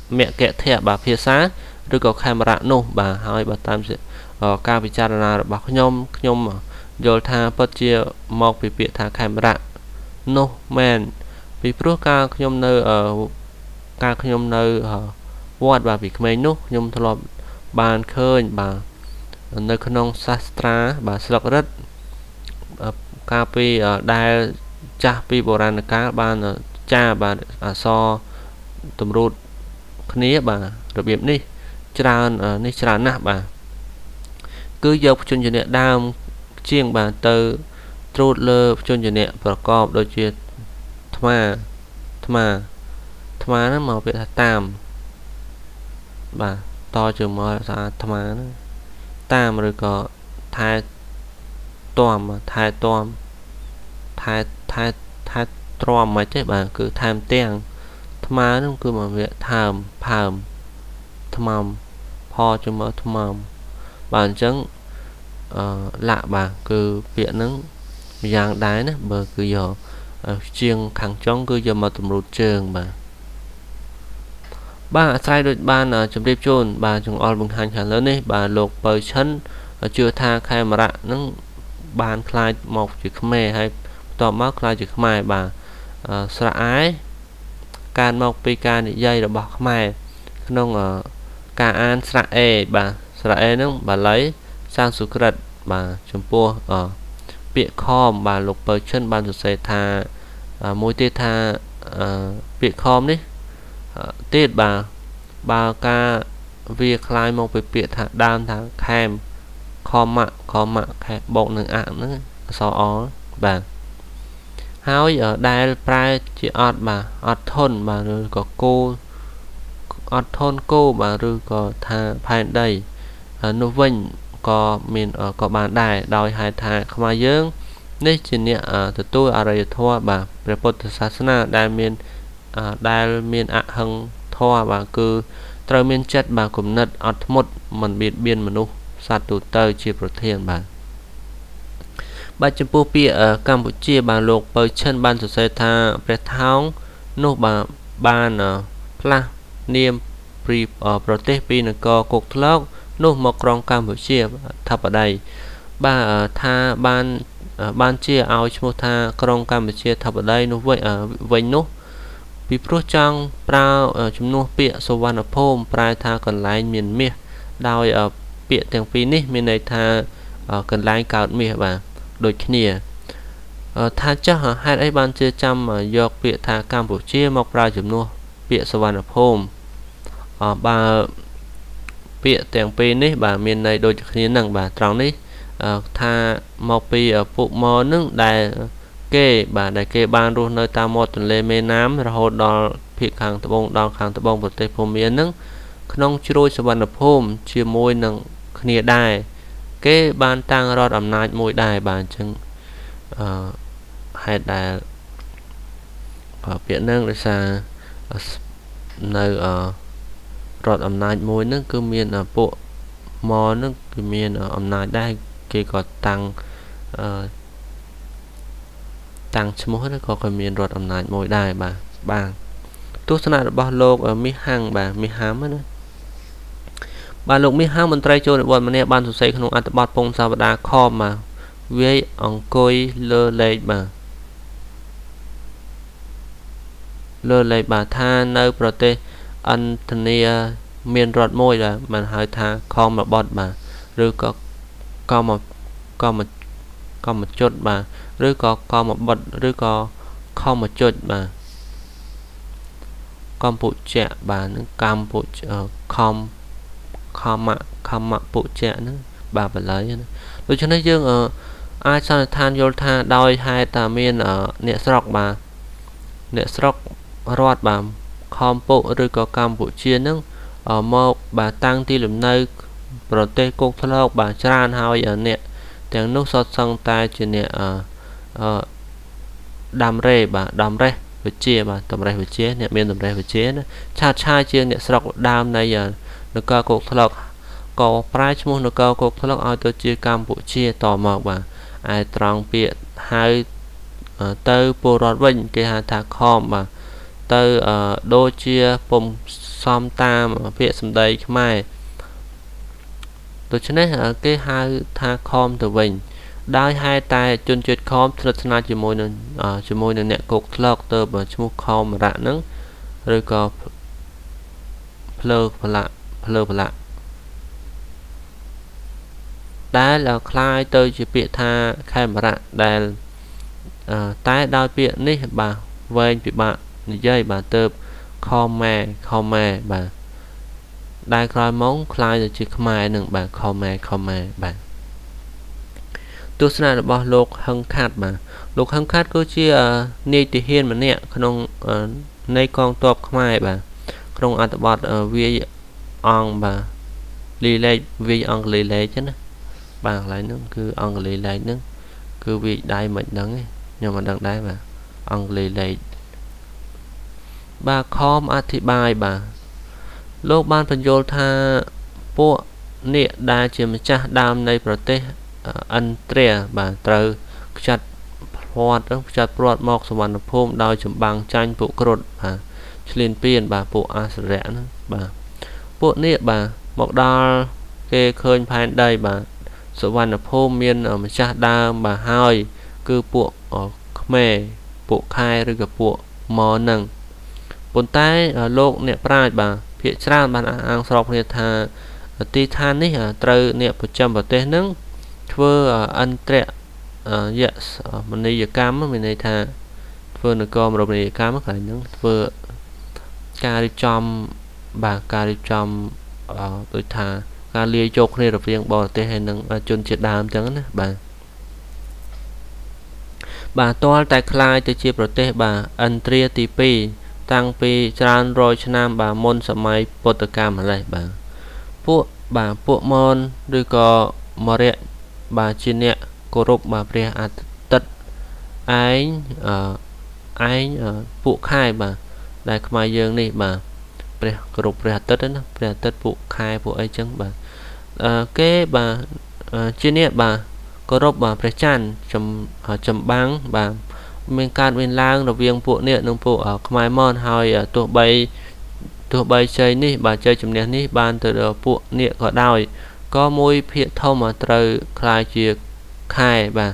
[SPEAKER 1] mẹ kẹt thẻ bà phía xa rồi có camera nô bà hỏi bà tam sẽ ở ca bị cha là bà nhom nhom rồi tha bất chia một bị bị tha camera nô man vì pro ca nhom nơi ở ca nhom nơi ở vót bà bị mấy nô nhom thọ bàn khơi bà nơi khung sastra bà sọc rất ca pi đai cha pi bồ ran cá ban cha bà so tụm rụt khné bàระเบียบនេះច្រើននេះច្រើនណាស់បាទគឺយកជនជាអ្នកដើមជាងបាទទៅត្រួតលើជនជាអ្នកប្រកបដូចជាថ្មថ្មថ្មហ្នឹងមកពាក្យថាតាមបាទតជើងមកថាថ្មហ្នឹងតាមឬក៏ថែទាំថែទាំថែថែថែទ្រាំមកទេបាទគឺថែមទាំងថ្មហ្នឹងគឺមកវាថើមផើមថ្មផជើងមកថ្មបាទអញ្ចឹងអឺលាក់បាទគឺពាក្យហ្នឹងម្យ៉ាងដែរណាបើគឺយកជាងខាងចុងគឺយកមកតម្រូតជើងបាទបាទអាស្រ័យដូចបានជម្រាបជូនបាទចង្អុលបង្ហាញខាងលើនេះបាទលោកពៅឈិនជឿថាខេមរៈនឹងបានខ្លាចមកជាខ្មែរហើយបន្ទាប់មកខ្លាចជាខ្មែរបាទស្រអែការមកពីការនិយាយរបស់ខ្មែរក្នុងការអានស្រអែបាទស្រអែនឹងបាលីសានសុក្រិតបាទចំពោះពាក្យខមបាទលោកពៅឈិនបានសរសេរថាមួយទៀតថាពាក្យខមនេះទៀតបាទបើការវាคล้ายមកពីពាក្យថាដើមថាខែមខមៈខមៈខែបូកនឹងអាក់ហ្នឹងអក្សរអបាទហើយដែលប្រែជាអត់បាទអត់ធន់បាទឬក៏គោអត់ធន់គោបាទឬក៏ថាផែនដីនោះវិញក៏មានក៏បានដែរដោយហេតុថាខ្មែរយើងនេះជាអ្នកទទួលអរិយធម៌បាទព្រះពុទ្ធសាសនាដែលមានដែលមានអហិង្សធម៌បាទគឺត្រូវមានចិត្តបាទគំនិតអត់ធ្មត់មិនបៀតបៀនមនុស្សសត្វទូទៅជាប្រធានបាទបាទចំពោះពាក្យកម្ពុជាបាទលោកពៅឈិនបានសរសេរថាព្រះថោងនោះបាទបានផ្លាស់នាមពីប្រទេសពីនគរគោកថ្លុកនោះមកក្រុងកម្ពុជាធិបតីបាទថាបានបានជាឲ្យឈ្មោះថាក្រុងកម្ពុជាធិបតីនោះវិញវិញនោះពីព្រោះចង់ប្រើជំនួសពាក្យសុវណ្ណភូមិប្រែថាកន្លែងមានមាសដោយពាក្យទាំងពីរនេះមានន័យថាកន្លែងកើតមាសបាទដូចគ្នាថាចាស់ហេតុអីបានជាចាំយកពាក្យថាកម្ពុជាមកប្រើជំនួសពាក្យសុវណ្ណភូមិបើពាក្យទាំងពីរនេះបាទមានន័យដូចគ្នានឹងបាទត្រង់នេះថាមកពីពួកមកនឹងដែលគេបាទដែលគេបានរស់នៅតាមមាត់ទន្លេមេណាមរហូតដល់ភាគខាងត្បូងដល់ខាងត្បូងប្រទេសភូមានឹងក្នុងជ្រោយសុវណ្ណភូមិជាមួយនឹងគ្នាដែរគេបានតាំងរដ្ឋអំណាចមួយដែរបាទអញ្ចឹងអឺហេតុដែលពាក្យនឹងដោយសារនៅរដ្ឋអំណាចមួយនឹងគឺមានពួកមកនឹងគឺមានអំណាចដែរគេក៏តាំងអឺតាំងឈ្មោះហ្នឹងក៏ក៏មានរដ្ឋអំណាចមួយដែរបាទបាទទស្សនៈរបស់លោកមីហាំងបាទមីហាំណាបាទលោកមីហាំងមន្ត្រីចូលនិវត្តន៍ម្នាក់បានសរសេរក្នុងអត្ថបទពងសាវតាខមបាទវាយអង្គុយលើលេខបាទលើលេខបាទថានៅប្រទេសឥណ្ឌានីមានរដ្ឋមួយបាទបានហៅថាខមរបត់បាទឬក៏កមកមកមជុតបាទឬក៏កមបុតឬក៏ខមជុតបាទកម្ពុជាបាទនឹងកម្ពុជាខមខមខមពុជាហ្នឹងបាទបល័យណាដូច្នេះយើងអាចសន្និដ្ឋានយល់ថាដោយហេតុតែមានអ្នកស្រុកបាទអ្នកស្រុករដ្ឋបាទខមពុឬក៏កម្ពុជាហ្នឹងមកបាទតាំងទីលំនៅប្រទេសគោកថ្លុកបាទច្រើនហើយអ្នកទាំងនោះសុទ្ធសឹងតែជាអ្នកអឺដាំរ៉េបាទដាំរ៉េវិជាបាទតម្រេះវិជាអ្នកមានតម្រេះវិជាណាឆាតឆាយជាងអ្នកស្រុកដើមនៃនគរគោកថ្លុកក៏ប្រែឈ្មោះនគរគោកថ្លុកឲ្យទៅជាកម្ពុជាតមកបាទឯត្រង់ពាក្យហៅទៅពលរដ្ឋវិញគេហៅថាខមបាទទៅដូចជាពុំសសំតាមពាក្យសម្ដីខ្មែរដូច្នេះគេហៅថាខមទៅវិញដោយហេតុតែជនជាតិខមស្និទ្ធស្នាលជាមួយនឹងជាមួយនឹងអ្នកកុកធ្លកទៅឈ្មោះខមរៈហ្នឹងឬក៏ភ្លើផ្លាក់ភ្លើផ្លាក់ដែលคล้ายទៅជាពាក្យថាខេមរៈដែលតែដោយពាក្យនេះបាទវែងពិបាកនិយាយបាទទៅខមម៉ែខមម៉ែបាទដែលក្រោយមកคล้ายទៅជាខ្មែរនឹងបាទខមម៉ែខមម៉ែបាទទស្សនៈរបស់លោកហឹងខាត់បាទលោកហឹងខាត់គឺជានាយទាហានម្នាក់ក្នុងនៃកងទ័ពខ្មែរបាទក្នុងអត្ថបទវាយអង្គបាទលីលេខវាយអង្គលីលេខចឹងណាបាទកន្លែងហ្នឹងគឺអង្គលីលេខហ្នឹងគឺវាយដៃមិនដឹងទេខ្ញុំមិនដឹងដែរបាទអង្គលីលេខបាទខមអធិប្បាយបាទលោកបានបញ្យល់ថាពួកអ្នកដែលជាម្ចាស់ដើមនៃប្រទេសឥន្ទ្រាបាទត្រូវខ្ចាត់ព្រាត់ខ្ចាត់ព្រាត់មកសវណ្ណភូមិដោយចម្បាំងចាញ់ពួកគ្រុឌបាទឆ្លៀនពៀនបាទពួកអសុរៈហ្នឹងបាទពួកនេះបាទមកដល់គេឃើញផែនដីបាទសវណ្ណភូមិមានម្ចាស់ដើមបាទហើយគឺពួកខ្មែរពួកខែឬក៏ពួកម៉នឹងប៉ុន្តែលោកអ្នកប្រាជ្ញបាទភាគច្រើនបានអះអាងស្របគ្នាថាទីឋាននេះត្រូវអ្នកប្រចាំប្រទេសនឹងធ្វើអន្តរយមនីយកម្មមានន័យថាធ្វើនគរមរនីយកម្មកន្លែងហ្នឹងធ្វើការរៀបចំបាទការរៀបចំដូចថាការលាយយកគ្នារវាងបរទេសហើយនឹងជនជាតិដើមអញ្ចឹងណាបាទបាទតលតែคล้ายទៅជាប្រទេសបាទឥន្ទ្រាទីពីរតាំងពីច្រើនរយឆ្នាំបាទមុនសម័យពុទ្ធកាលម្លេះបាទពួកបាទពួកមនឬក៏មរៈបាទជាអ្នកគោរពបាទព្រះអាទិត្យឯងឯងពួកខែបាទដែលខ្មែរយើងនេះបាទព្រះគោរពព្រះអាទិត្យណាព្រះអាទិត្យពួកខែពួកអីចឹងបាទគេបាទជាអ្នកបាទគោរពបាទព្រះច័ន្ទចំបាំងបាទមានការមានឡើងរវាងពួកនេះនិងពួកខ្មែរមនហើយទោះបីទោះបីជ័យនេះបាទជ័យជំនះនេះបានទៅដល់ពួកនេះក៏ដោយក៏មួយភាគធំត្រូវคล้ายជាខែបាទ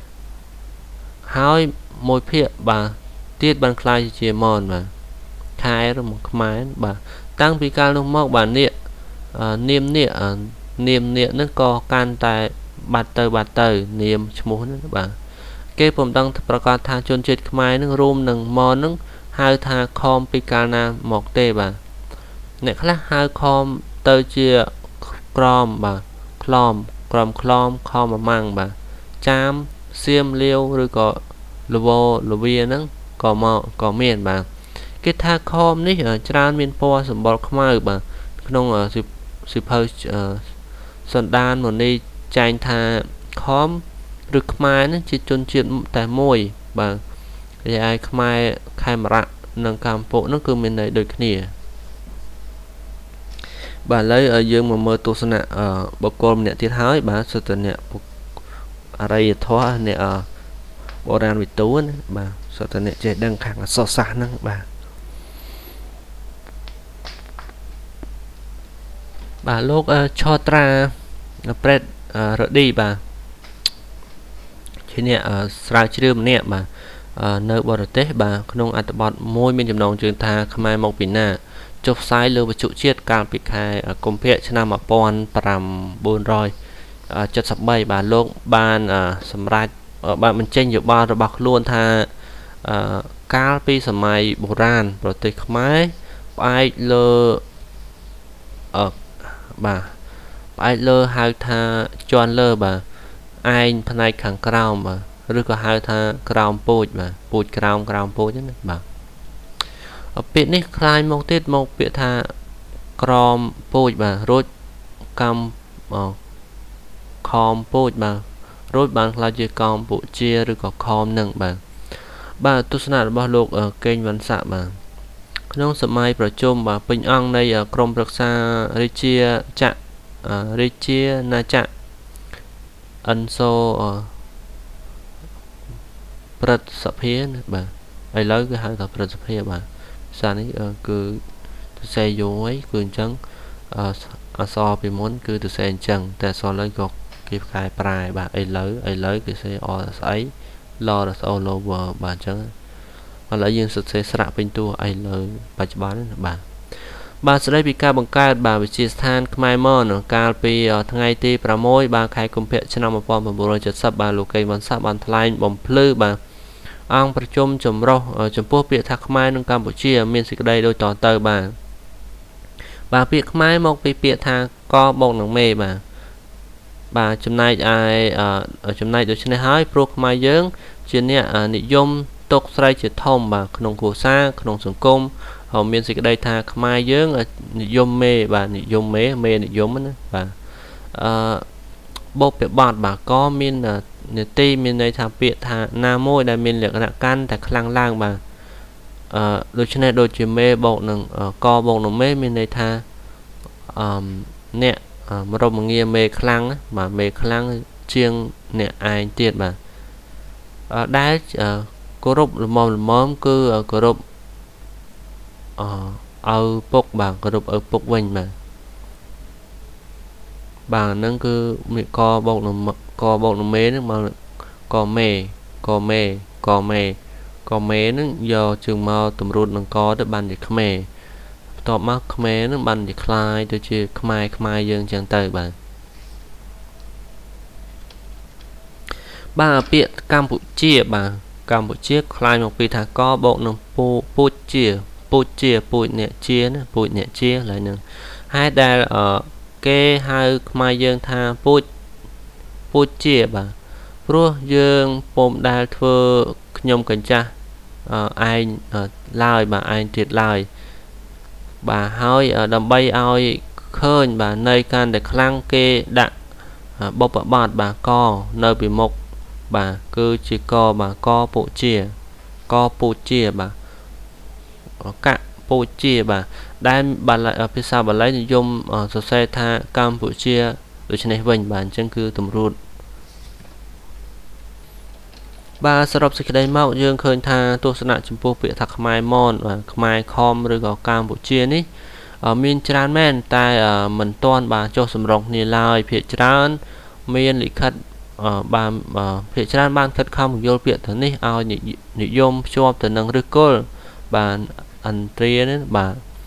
[SPEAKER 1] ហើយមួយភាគបាទទៀតបានคล้ายជាមនបាទខែរបស់ខ្មែរបាទតាំងពីកាលនោះមកបាទនេះនាមនេះនាមនេះនឹងក៏កាន់តែបាត់ទៅបាត់ទៅនាមឈ្មោះហ្នឹងបាទគេពុំដឹងប្រកាសថាជនជាតិខ្មែរនឹងរួមនឹងមននឹងហៅថាខមពីកាលណាមកទេបាទអ្នកខ្លះហៅខមទៅជាក្រមបាទខ្លមក្រមខ្លមខមម៉ាំងបាទចាមសៀមលាវឬក៏លវលវាហ្នឹងក៏មកក៏មានបាទគេថាខមនេះច្រើនមានពណ៌សម្បុរខ្មៅបាទក្នុងសិភៅសន្តានមនីចែងថាខមឬខ្មែរនឹងជាជនជាតិតែមួយបាទរីឯខ្មែរខេមរៈនិងកម្ពុជានោះគឺមានន័យដូចគ្នាបាទឥឡូវយើងមកមើលទស្សនៈបុគ្គលម្នាក់ទៀតហើយបាទសិទ្ធិអ្នកអរិយធម៌អ្នកបុរាណវិទូនបាទសិទ្ធិអ្នកចេះដឹងខាងអក្សរសាស្ត្រហ្នឹងបាទបាទលោកឆត្រាប្រេតរឌីបាទជាអ្នកស្រាវជ្រាវម្នាក់បាទនៅបរទេសបាទក្នុងអត្ថបទមួយមានចំណងជើងថាខ្មែរមកពីណាចុះផ្សាយលើវិទ្យុជាតិកាលពីខែកុម្ភៈឆ្នាំmột nghìn tám trăm bảy mươi baបាទលោកបានសម្រេចបានបញ្ចេញយោបល់របស់ខ្លួនថាកាលពីសម័យបុរាណប្រទេសខ្មែរផ្អែកលើអឺបាទផ្អែកលើហៅថាជាន់លើបាទឯងផ្នែកខាងក្រោមបាទឬក៏ហៅថាក្រោមពូជបាទពូជក្រោមក្រោមពូជហ្នឹងបាទពាក្យនេះคล้ายមកទៀតមកពាក្យថាក្រមពូជបាទរួចកម្មខមពូជបាទរួចបានខ្លះជាកម្ពុជាឬក៏ខមនឹងបាទបាទទស្សនៈរបស់លោកកេងវណ្ណស័ក្តិបាទក្នុងសម័យប្រជុំបាទពេញអង្គនៃក្រមប្រឹក្សារាជាចក្ររាជាណាចក្រអិនសូព្រឹទ្ធសភាបាទឥឡូវគឺហៅថាព្រឹទ្ធសភាបាទភាសានេះគឺ xe dối cứ chẳng ở so bị muốn cứ từ xe chẳngแต่so lấy gọc kịp khai prai bà ấy lấy ấy lấy cái xe o ấy lo là all over bà chẳng mà lấy dương sự xe sạ bên tua ấy lấy bà cho bán bà bà sẽ đây bị ca bằng ca bà bị chia than khai mòn ca bị ngày ti pra môi bà khai công việc cho năm một phong và bộ chợt sắp bà lục cây bán sắp bán thay bom plư bà ôngประชุมจมรอจมพวกเปียทักไม้ในกัมพูชีมีสิ่งใดโดยต่อเติมบ่าบ่าเปียกไม้มองไปเปียทางก็บงหนังเมย์บ่าบ่าจำนายไอจำนายโดยชนะหายปลุกไม้เยิ้งเช่นเนี้ยนิยมตกใส่เจ็ดทอมบ่าขนมขัวซ่าขนมสังคมเขามีสิ่งใดทางไม้เยิ้งนิยมเมย์บ่านิยมเมย์เมย์นิยมนะบ่าบกเปียบอดบ่าก็มีเนื้อตีมีในทางเปียทางนาโมได้มีเหลืองหนักกันแต่คลังล่างบ่าโดยเฉพาะโดยจิเมย์บอกหนึ่งก็บอกหนึ่งเมย์มีในทางเนี่ยมาเรามาเงียเมย์คลังมาเมย์คลังเชียงเนี่ยไอเตียดบ่าได้กรุบมอมมอมคือกรุบเอาปกบ่ากรุบเอาปกวิ่งบ่าบ่านั่นคือมีกอบอกหนึ่งกอบอกหนึ่งเมย์นึกมากอเมย์กอเมย์กอเมย์กอเมย์นึกยอจึงมาตำรวจนังกอได้บันดิขเมย์ต่อมาขเมย์นึกบันดิคลายโดยชื่อขมายขมายยังจังเตยบ่าบ่าเปียกัมพูชีบ่ากัมพูชีคลายมาปีทางกอบอกหนึ่งปูปูเจียปูเจียปูเนี่ยเจียนะปูเนี่ยเจียอะไรหนึ่งให้ได้เอ่อเกให้ขมายยังทางปูปูเจียบ่าเพราะยังปมได้เธอยมกันจ้าไอ้ลายบ่าไอ้ติดลายบ่าให้ดำใบเอาเคยบ่าในการแต่ครั้งเกดะบกบาดบ่าก็ในปีมกบ่าคือจีก็บ่าก็ปูเจียก็ปูเจียบ่ากะปูเจียบ่าได้บ่าละพิซซ่าบ่าเลยยมสเซธากัมพูชีโดยเฉพาะวันบ่าจังคือตำรวจบ่าสำหรับสิ่งใดเมาเยื่อเคยทาตัวสนะจมพูเปียทักไม้มอนขมายคอมหรือก็กัมพูชีนี่มีนจานแม่นแต่เหมือนต้นบ่าโจสมรองนี่ลายเพียจานมีนลิขัดบ่าเพียจานบ้านคัดคำโยเปียถึงนี่เอานิยมชอบแต่นังรึกลบ่าอันเตรียนี่บ่า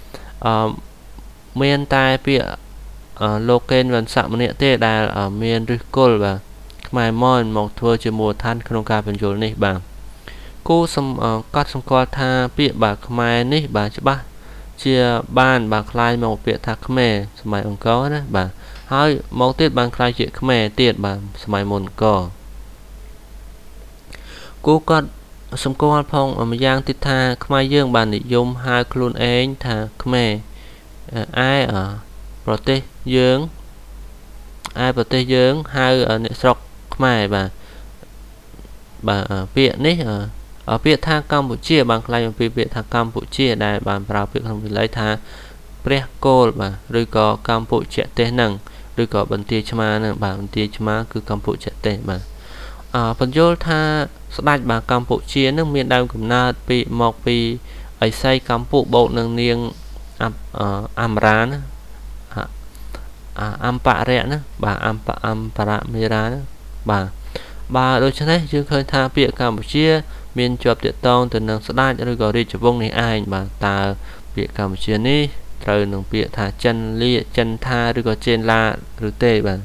[SPEAKER 1] มีนตายเปียโลเกนวันสัมเนเตได้มีนรึกลบ่าหมายมอนมองทัวจมูกท่านขนมการเป็นโยนนี่บ่ากู้สมกัดสมกอทาเปียบ่าขมายนี่บ่าใช่ปะเชียบ้านบ่าคลายมองเปียทักขแม่สมัยองค์ก็นะบ่าให้มองเตี้ยบางคลายเจียขแม่เตี้ยบ่าสมัยมนก็กู้กัดสมกอพองมายางติดทาขมายเยื่อบ่านิยมหาคลุนเองทาขแม่ไอ้โปรเตเยื่อไอ้โปรเตเยื่อให้เนสอกขมายบ่าบ่าเปียนี่เปียทางกัมพูชีบางคลายเปียเปียทางกัมพูชีได้บางปราเปียทางวิไลทาเปรียโกลบ่าหรือก็กัมพูชีเตนังหรือก็บันทีชมาเนี่ยบ่าบันทีชมาคือกัมพูชีเตบ่าปัญโยธาสดบ่ากัมพูชีนึกมีดาวกำนาปีหมอกปีไอไซกัมพูโบกนังเนียงอัมรานะอัมปะเระนะบ่าอัมปะอัมปะระมิรานะบ่าบ่าโดยเฉพาะจึงเคยทาเปียกัมพูชีมีนจบเตะตองตัวนังสดหรือก็รีจวงในไอบ่าตาเปียกัมพูชีนี่เติร์นังเปียทาจันเลียจันทาหรือก็เจนลาหรือเตบ่า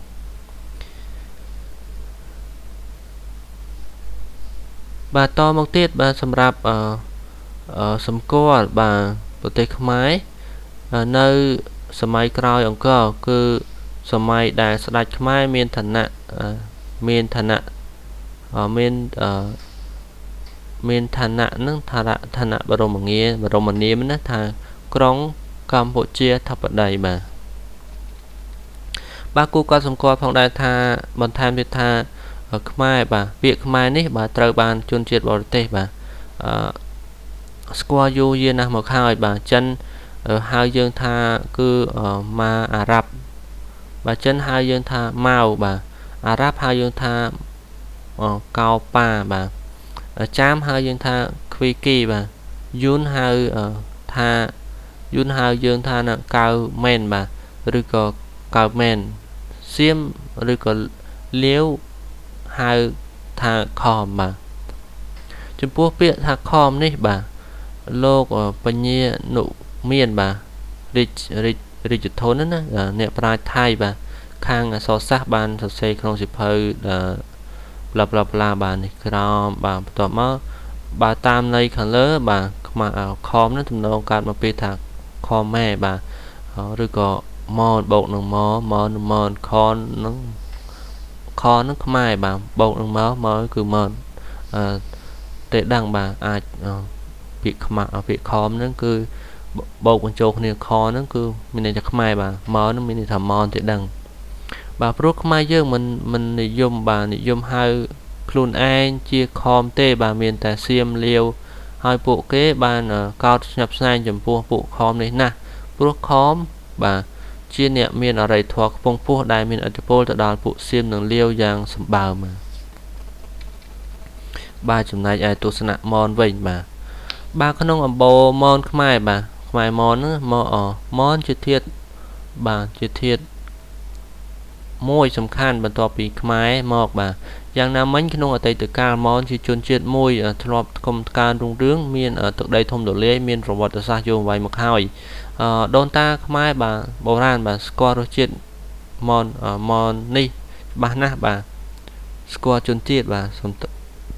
[SPEAKER 1] บ่าต่อมองเตี้ยบ่าสำหรับสมกอดบ่าปฏิขมายในสมัยกลางองค์ก็คือสมัยได้สดขมายมีนฐานะมีนฐานะมีนมีนฐานะนั่งฐานะฐานะบรมเงี้ยบรมนี้มันนะทางกรองกัมพูชีทับใดบ่าบ่ากูก็สมกอดของได้ทาบนทานพิธาขมายบ่าเปียขมายนี่บ่าตรบานจนเจียดบริเตบ่าสกัวยูเยนะหมกข้าวบ่าจันหายังทาคือมาอาหรับบ่าจันหายังทาเมาบ่าอาหรับหายังทาเกาป่าบ่าจามหายังทาควีกีบ่ายุนหาทาយូនហើយយើងថាណាកៅមែនបាទឬក៏កៅមែនសៀមឬក៏លាវហៅថាខំបាទចំពោះពាក្យថាខំនេះបាទលោកបញ្ញានុមានបាទរិទ្ធរិទ្ធរិទ្ធធនណាអ្នកប្រាជ្ញថៃបាទខាងអក្សរសាស្ត្របានសរសេរក្នុងសៀវភៅប្លាប្លាប្លាបាទនេះក្រោមបាទបន្ទាប់មកបាទតាមន័យខាងលើបាទខ្មៅខំនឹងទំនងកើតមកពីថាខំម៉ែបាទឬក៏ម៉នបូកនឹងម៉ម៉នម៉នខននឹងខននឹងខ្មែរបបាទបូកនឹងម៉ម៉គឺម៉នអឺតែដឹងបាទអាចពាក្យខ្មៅពាក្យខំនឹងគឺបូកបញ្ចូលគ្នាខនឹងគឺមានន័យថាខ្មែរបាទម៉នឹងមានន័យថាម៉នតែដឹងបាទព្រោះខ្មែរយើងមិនមិននិយមបាទនិយមហៅខ្លួនឯងជាខំទេបាទមានតែសៀមលាវហើយពួកគេបានកោតស្ញប់ស្ញែងចំពោះពួកខំនេះណាស់ព្រោះខំបាទជាអ្នកមានអរិយធម៌ខ្ពង់ខ្ពស់ដែលមានឥទ្ធិពលទៅដល់ពួកសៀមនិងលាវយ៉ាងសម្បើមបាទចំណែកឯទស្សនៈមនវិញបាទបាទក្នុងអំបូរមនខ្មែរបាទខ្មែរមនហ្នឹងមកអមនជាធាតុបាទជាធាតុមួយសំខាន់បន្ទាប់ពីខ្មែរមកបាទយ៉ាងណាមិញក្នុងអតីតកាលមនជាជនជាតិមួយធ្លាប់គុំកើនរុងរឿងមានទឹកដីធំទូលាយមានប្រវត្តិសាស្ត្រយូរអង្វែងមកហើយដូនតាខ្មែរបាទបុរាណបាទស្គាល់រសជាតិមនមននេះច្បាស់ណាស់បាទស្គាល់ជនជាតិបាទសំត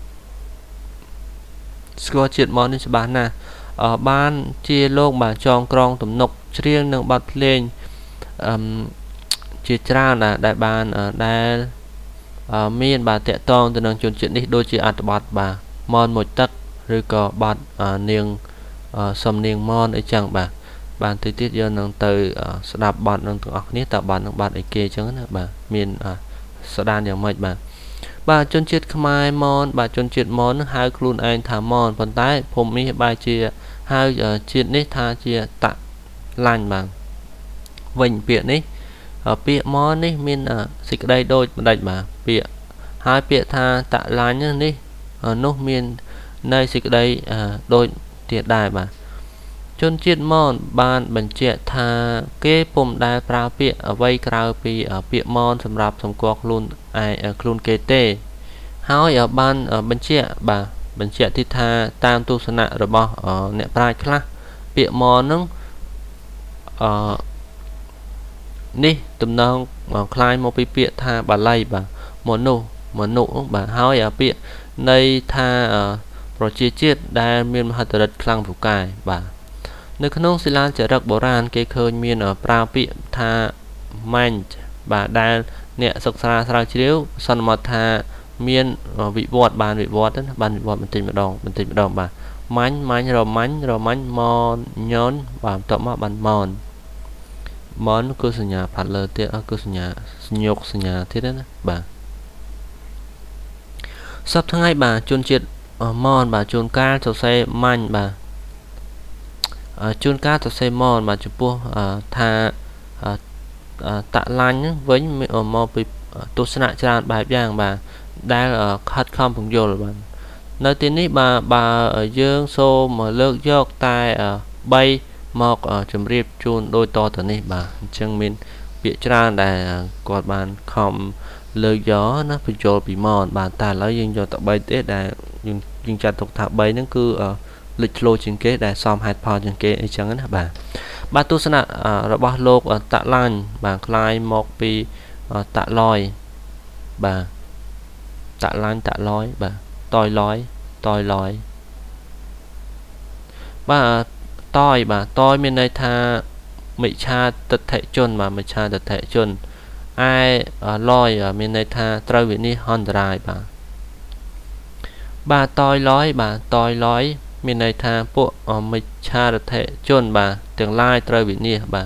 [SPEAKER 1] ស្គាល់ជាតិមននេះច្បាស់ណាស់បានជាលោកបាទចងក្រងទំនុកច្រៀងនិងបទភ្លេងអឺជាច្រើនដែលបានដែលមានបាទតកតងទៅនឹងជនជាតិនេះដូចជាអត្ថបទបាទមនមួយទឹកឬក៏បទនាងសំនៀងមនអីចឹងបាទបានទៅទៀតយើងនឹងទៅស្ដាប់បទនឹងទាំងអស់គ្នាតើបទនឹងបទអីគេចឹងណាបាទមានស្ដានយ៉ាងម៉េចបាទបាទជនជាតិខ្មែរមនបាទជនជាតិមនហៅខ្លួនឯងថាមនប៉ុន្តែភូមិនេះបែរជាហៅជាតិនេះថាជាតឡាញ់បាទវិញពាក្យនេះពាក្យមននេះមានសេចក្តីដូចម្ដេចបាទពាក្យហើយពាក្យថាតឡាញ់នេះនោះមាននៅសេចក្តីដូចទៀតដែរបាទជនជាតិមនបានបញ្ជាក់ថាគេពុំដែលប្រើពាក្យអ្វីក្រៅពីពាក្យមនសម្រាប់សម្គាល់ខ្លួនឯងខ្លួនគេទេហើយបានបញ្ជាក់បាទបញ្ជាក់ទីថាតាមទស្សនៈរបស់អ្នកប្រាជ្ញខ្លះពាក្យមននឹងអឺនេះតំណងคล้ายមកពីពាក្យថាបាលីបាទមនុស្សមនុស្សបាទហើយអាពាក្យនៃថាប្រជាជាតិដែលមានមហិទ្ធិឫទ្ធិខ្លាំងពូកែបាទនៅក្នុងសិលាចារឹកបុរាណគេឃើញមានប្រើពាក្យថាម៉ាញ់បាទដែលអ្នកសិក្សាស្រាវជ្រាវសន្មតថាមានវិវត្តបានវិវត្តណាបានវិវត្តបន្តិចម្ដងបន្តិចម្ដងបាទម៉ាញ់ម៉ាញ់រម៉ាញ់រម៉ាញ់ម៉នញ៉នបាទបន្ទាប់មកបានម៉នម៉នគឺសញ្ញាផាត់លើទៀតគឺសញ្ញាសញ្ញុកសញ្ញាទៀតណាបាទសពថ្ងៃបាទជនជាតិម៉នបាទជួនកាលសរសេរម៉ាញ់បាទជួនកាលសរសេរម៉នបាទចំពោះថាតឡាញ់វិញមកពីទស្សនៈច្រើនបែបយ៉ាងបាទដែលខិតខំពង្យល់បាទនៅទីនេះបាទបើយើងសូមលើកយកតែបីមកជម្រាបជូនដូចតទៅនេះបាទអញ្ចឹងមានពាក្យច្រើនដែលគាត់បានខំលើកយកណាបញ្ចូលពីម៉នបាទតែឥឡូវយើងយកតែបីទេដែលយើងយើងចាត់ទុកថាបីហ្នឹងគឺលេចធ្លោជាងគេដែលសមហេតុផលជាងគេអីចឹងណាបាទបាទទស្សនៈរបស់លោកតឡាញ់បាទคล้ายមកពីតឡយបាទតឡាញ់តឡយបាទតយឡយតយឡយបាទតយបាទតយមានន័យថាមិឆាទិដ្ឋិជនបាទមិឆាទិដ្ឋិជនឯឡយមានន័យថាត្រូវវិនិច្ឆ័យអន្តរាយបាទបាទតយឡយបាទតយឡយមានន័យថាពួកមិឆាទិដ្ឋិជនបាទទាំងឡាយត្រូវវិនិច្ឆ័យបាទ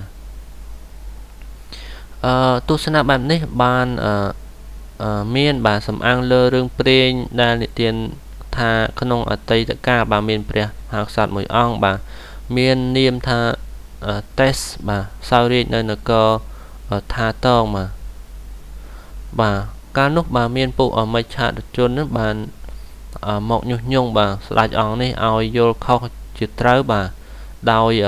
[SPEAKER 1] អឺទស្សនៈបែបនេះបានអឺមានបាទសំអាងលើរឿងព្រេងដែលនិទានថាក្នុងអតីតកាលបាទមានព្រះមហាក្សត្រមួយអង្គបាទមាននាមថាតេសបាទសោយរាជនៅនគរថាតងបាទបាទកាលនោះបាទមានពួកមិច្ឆាទិដ្ឋិជននឹងបានមកញុះញង់បាទស្ដេចអង្គនេះឲ្យយល់ខុសជាត្រូវបាទដោយ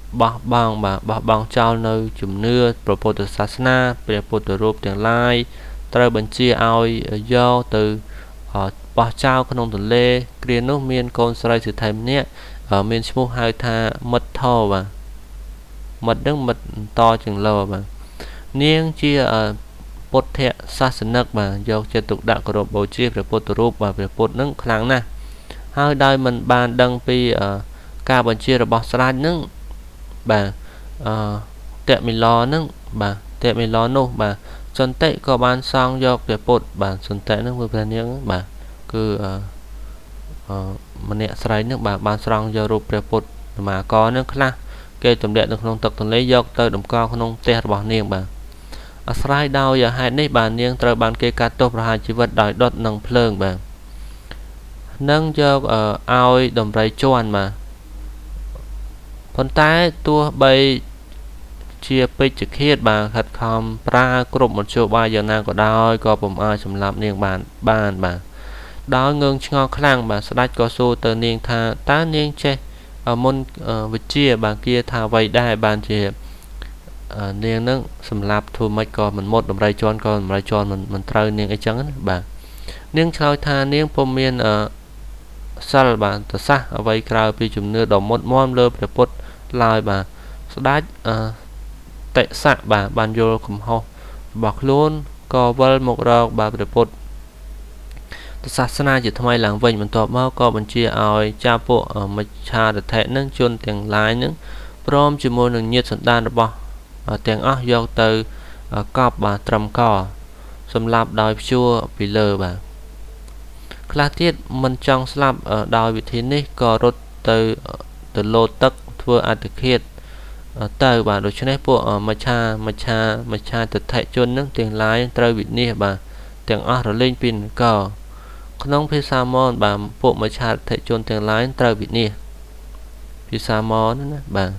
[SPEAKER 1] បោះបង់បាទបោះបង់ចោលនៅជំនឿព្រះពុទ្ធសាសនាព្រះពុទ្ធរូបទាំងឡាយត្រូវបញ្ជាឲ្យយកទៅបោះចោលក្នុងទន្លេគ្រានោះមានកូនស្រីសិទ្ធិម្នាក់មានឈ្មោះហៅថាមិត្តថោបាទមិត្តនឹងមិត្តតជាងលោបាទនាងជាពុទ្ធសាសនិកបាទយកចិត្តទុកដាក់គោរពបូជាព្រះពុទ្ធរូបបាទព្រះពុទ្ធនឹងខ្លាំងណាស់ហើយដោយមិនបានដឹងពីការបញ្ជារបស់ស្ដេចនឹងបាទអឺតេមិឡនឹងបាទតេមិឡនោះបាទសន្តិក៏បានសង់យកព្រះពុទ្ធបាទសន្តិនឹងគឺព្រះនាងបាទគឺអឺអឺម្នាក់ស្រីនឹងបាទបានស្រង់យករូបព្រះពុទ្ធសមាករនឹងខ្លះគេទម្លាក់នៅក្នុងទឹកទន្លេយកទៅតម្កល់ក្នុងផ្ទះរបស់នាងបាទអាស្រ័យដោយហេតុនេះបាទនាងត្រូវបានគេកាត់ទោសប្រហារជីវិតដោយដុតនឹងភ្លើងបាទនឹងយកឲ្យដំរីជន់បាទប៉ុន្តែទោះបីជាពេជ្ជឃាតបាទខិតខំប្រើគ្រប់មធ្យោបាយយ៉ាងណាក៏ដោយក៏ពុំអាចសម្លាប់នាងបានបានបាទដោយងឿងឆ្ងល់ខ្លាំងបាទស្ដេចក៏សួរទៅនាងថាតើនាងចេះមុនវិជាបាទគាថាអ្វីដែរបានជានាងនឹងសម្លាប់ធ្វើម៉េចក៏មិនមុតដំរីជន់ក៏ដំរីជន់មិនមិនត្រូវនាងអីចឹងណាបាទនាងឆ្លើយថានាងពុំមានសិលបាទតសះអ្វីក្រៅពីជំនឿដ៏មុតមាំលើព្រះពុទ្ធឡើយបាទស្ដេចតិស័កបាទបានយល់កំហុសរបស់ខ្លួនក៏វិលមករកបាទព្រះពុទ្ធសាសនាជាថ្មីឡើងវិញបន្ទាប់មកក៏បញ្ជាឲ្យចាប់ពួកមច្ឆារថៈនឹងជនទាំងឡាយនឹងព្រមជាមួយនឹងញាតិសន្តានរបស់ទាំងអស់យកទៅកប់បាទត្រឹមកសម្លាប់ដោយព្យួរពីលើបាទខ្លះទៀតមិនចង់ស្លាប់ដោយវិធីនេះក៏រត់ទៅទៅលោតទឹកធ្វើអត្តឃាតទៅបាទដូច្នេះពួកមច្ឆាមច្ឆាមច្ឆាទិដ្ឋិជននឹងទាំងឡាយត្រូវវិនិច្ឆ័យបាទទាំងអស់រលែងពីនគរក្នុងភាសាមនបាទពួកមច្ឆាទិដ្ឋិជនទាំងឡាយត្រូវវិនិច្ឆ័យភាសាមនណាបាទ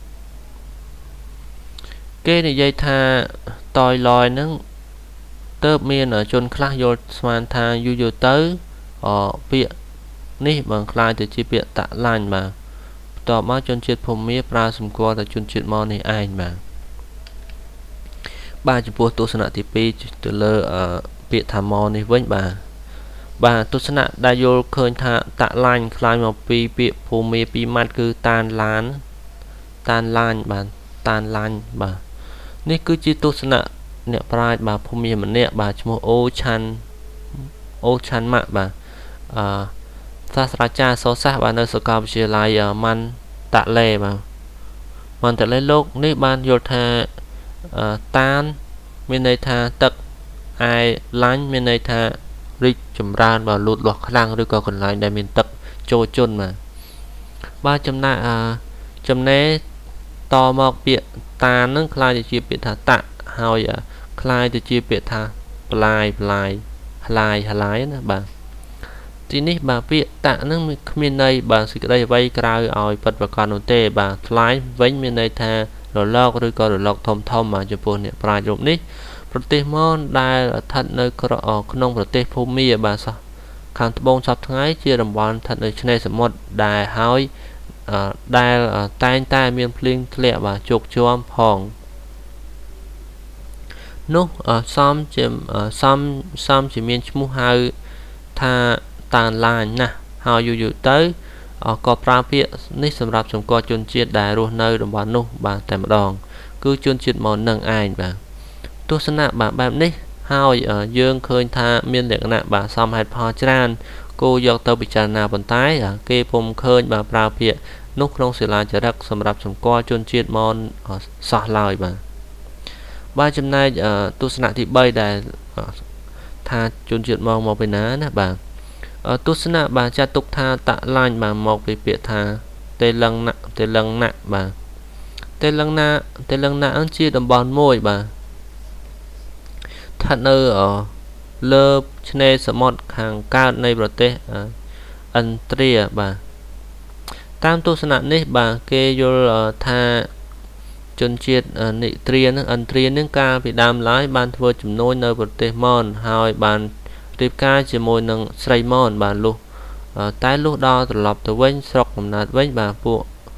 [SPEAKER 1] គេនិយាយថាតយលយនឹងទៅមានជនខ្លះយល់ស្មានថាយូរយូរទៅអពាក្យនេះបានคล้ายទៅជាពាក្យតាក់ឡាញ់បាទបន្ទាប់មកជនជាតិភូមាប្រើសម្គាល់តែជនជាតិមកនេះឯងបាទបាទចំពោះទស្សនៈទីពីរទៅលើពាក្យថាមកនេះវិញបាទបាទទស្សនៈដែលយល់ឃើញថាតាក់ឡាញ់คล้ายមកពីពាក្យភូមាពីរម៉ាត់គឺតានឡានតានឡាញបាទតានឡាញ់បាទនេះគឺជាទស្សនៈអ្នកប្រាជ្ញបាទភូមាម្នាក់បាទឈ្មោះអូឆាន់អូឆាន់ម៉ាក់បាទអឺសាស្ត្រាចារ្យសរសាស្ត្របាទនៅសាកលវិទ្យាល័យម៉ាន់តាឡេបាទម៉ាន់តាឡេលោកនេះបានយល់ថាតានមានន័យថាទឹកឯឡាញ់មានន័យថារីកចម្រើនបាទលូតលាស់ខ្លាំងឬក៏កន្លែងដែលមានទឹកចូលជន់បាទបាទចំណែកចំណេតមកពាក្យតាននឹងคล้ายទៅជាពាក្យថាតៈហើយคล้ายទៅជាពាក្យថាប្លាយប្លាយหลายหลายណាបាទទីនេះបាទពាក្យតៈនឹងគ្មានន័យបាទសេចក្តីអ្វីក្រៅឲ្យពិតប្រកបនោះទេបាទថ្លៃវិញមានន័យថារលកឬក៏រលកធំធំបាទចំពោះអ្នកប្រាជ្ញរូបនេះប្រទេសមនដែលស្ថិតនៅក្នុងប្រទេសភូមាបាទសោះខាងត្បូងសពថ្ងៃជាតំបន់ស្ថិតនៅឆ្នេរសមុទ្រដែលហើយដែលតែងតែមានភ្លៀងធ្លាក់បាទជោគជាំផងនោះសំជាសំសំជាមានឈ្មោះហៅថាតានឡាញណាស់ហើយយូរយូរទៅក៏ប្រើពាក្យនេះសម្រាប់សម្គាល់ជនជាតិដែលរស់នៅតំបន់នោះបាទតែម្ដងគឺជនជាតិមកនឹងឯងបាទទស្សនៈបាទបែបនេះហើយយើងឃើញថាមានលក្ខណៈបាទសមហេតុផលច្រើនគួរយកទៅពិចារណាប៉ុន្តែគេពុំឃើញបាទប្រើពាក្យនោះក្នុងសិលាចារឹកសម្រាប់សម្គាល់ជនជាតិមកសោះឡើយបាទបាទចំណែកទស្សនៈទីបីដែលថាជនជាតិមកមកពីណាណាបាទទស្សនៈបាទចាត់ទុកថាតាក់ឡាញ់បាទមកពីពាក្យថាតេលឹងណាតេលឹងណាបាទតេលឹងណាតេលឹងណាជាតំបន់មួយបាទស្ថិតនៅលើឆ្នេរសមុទ្រខាងកើតនៃប្រទេសឥន្ទ្រាបាទតាមទស្សនៈនេះបាទគេយល់ថាជនជាតិនិទ្រានឹងឥន្ទ្រានឹងកាលពីដើមឡើយបានធ្វើជំនួញនៅប្រទេសមនហើយបានរៀបការជាមួយនឹងស្រីមនបាទលុះតែលុះដល់ត្រឡប់ទៅវិញស្រុកកំណើតវិញបាទពួក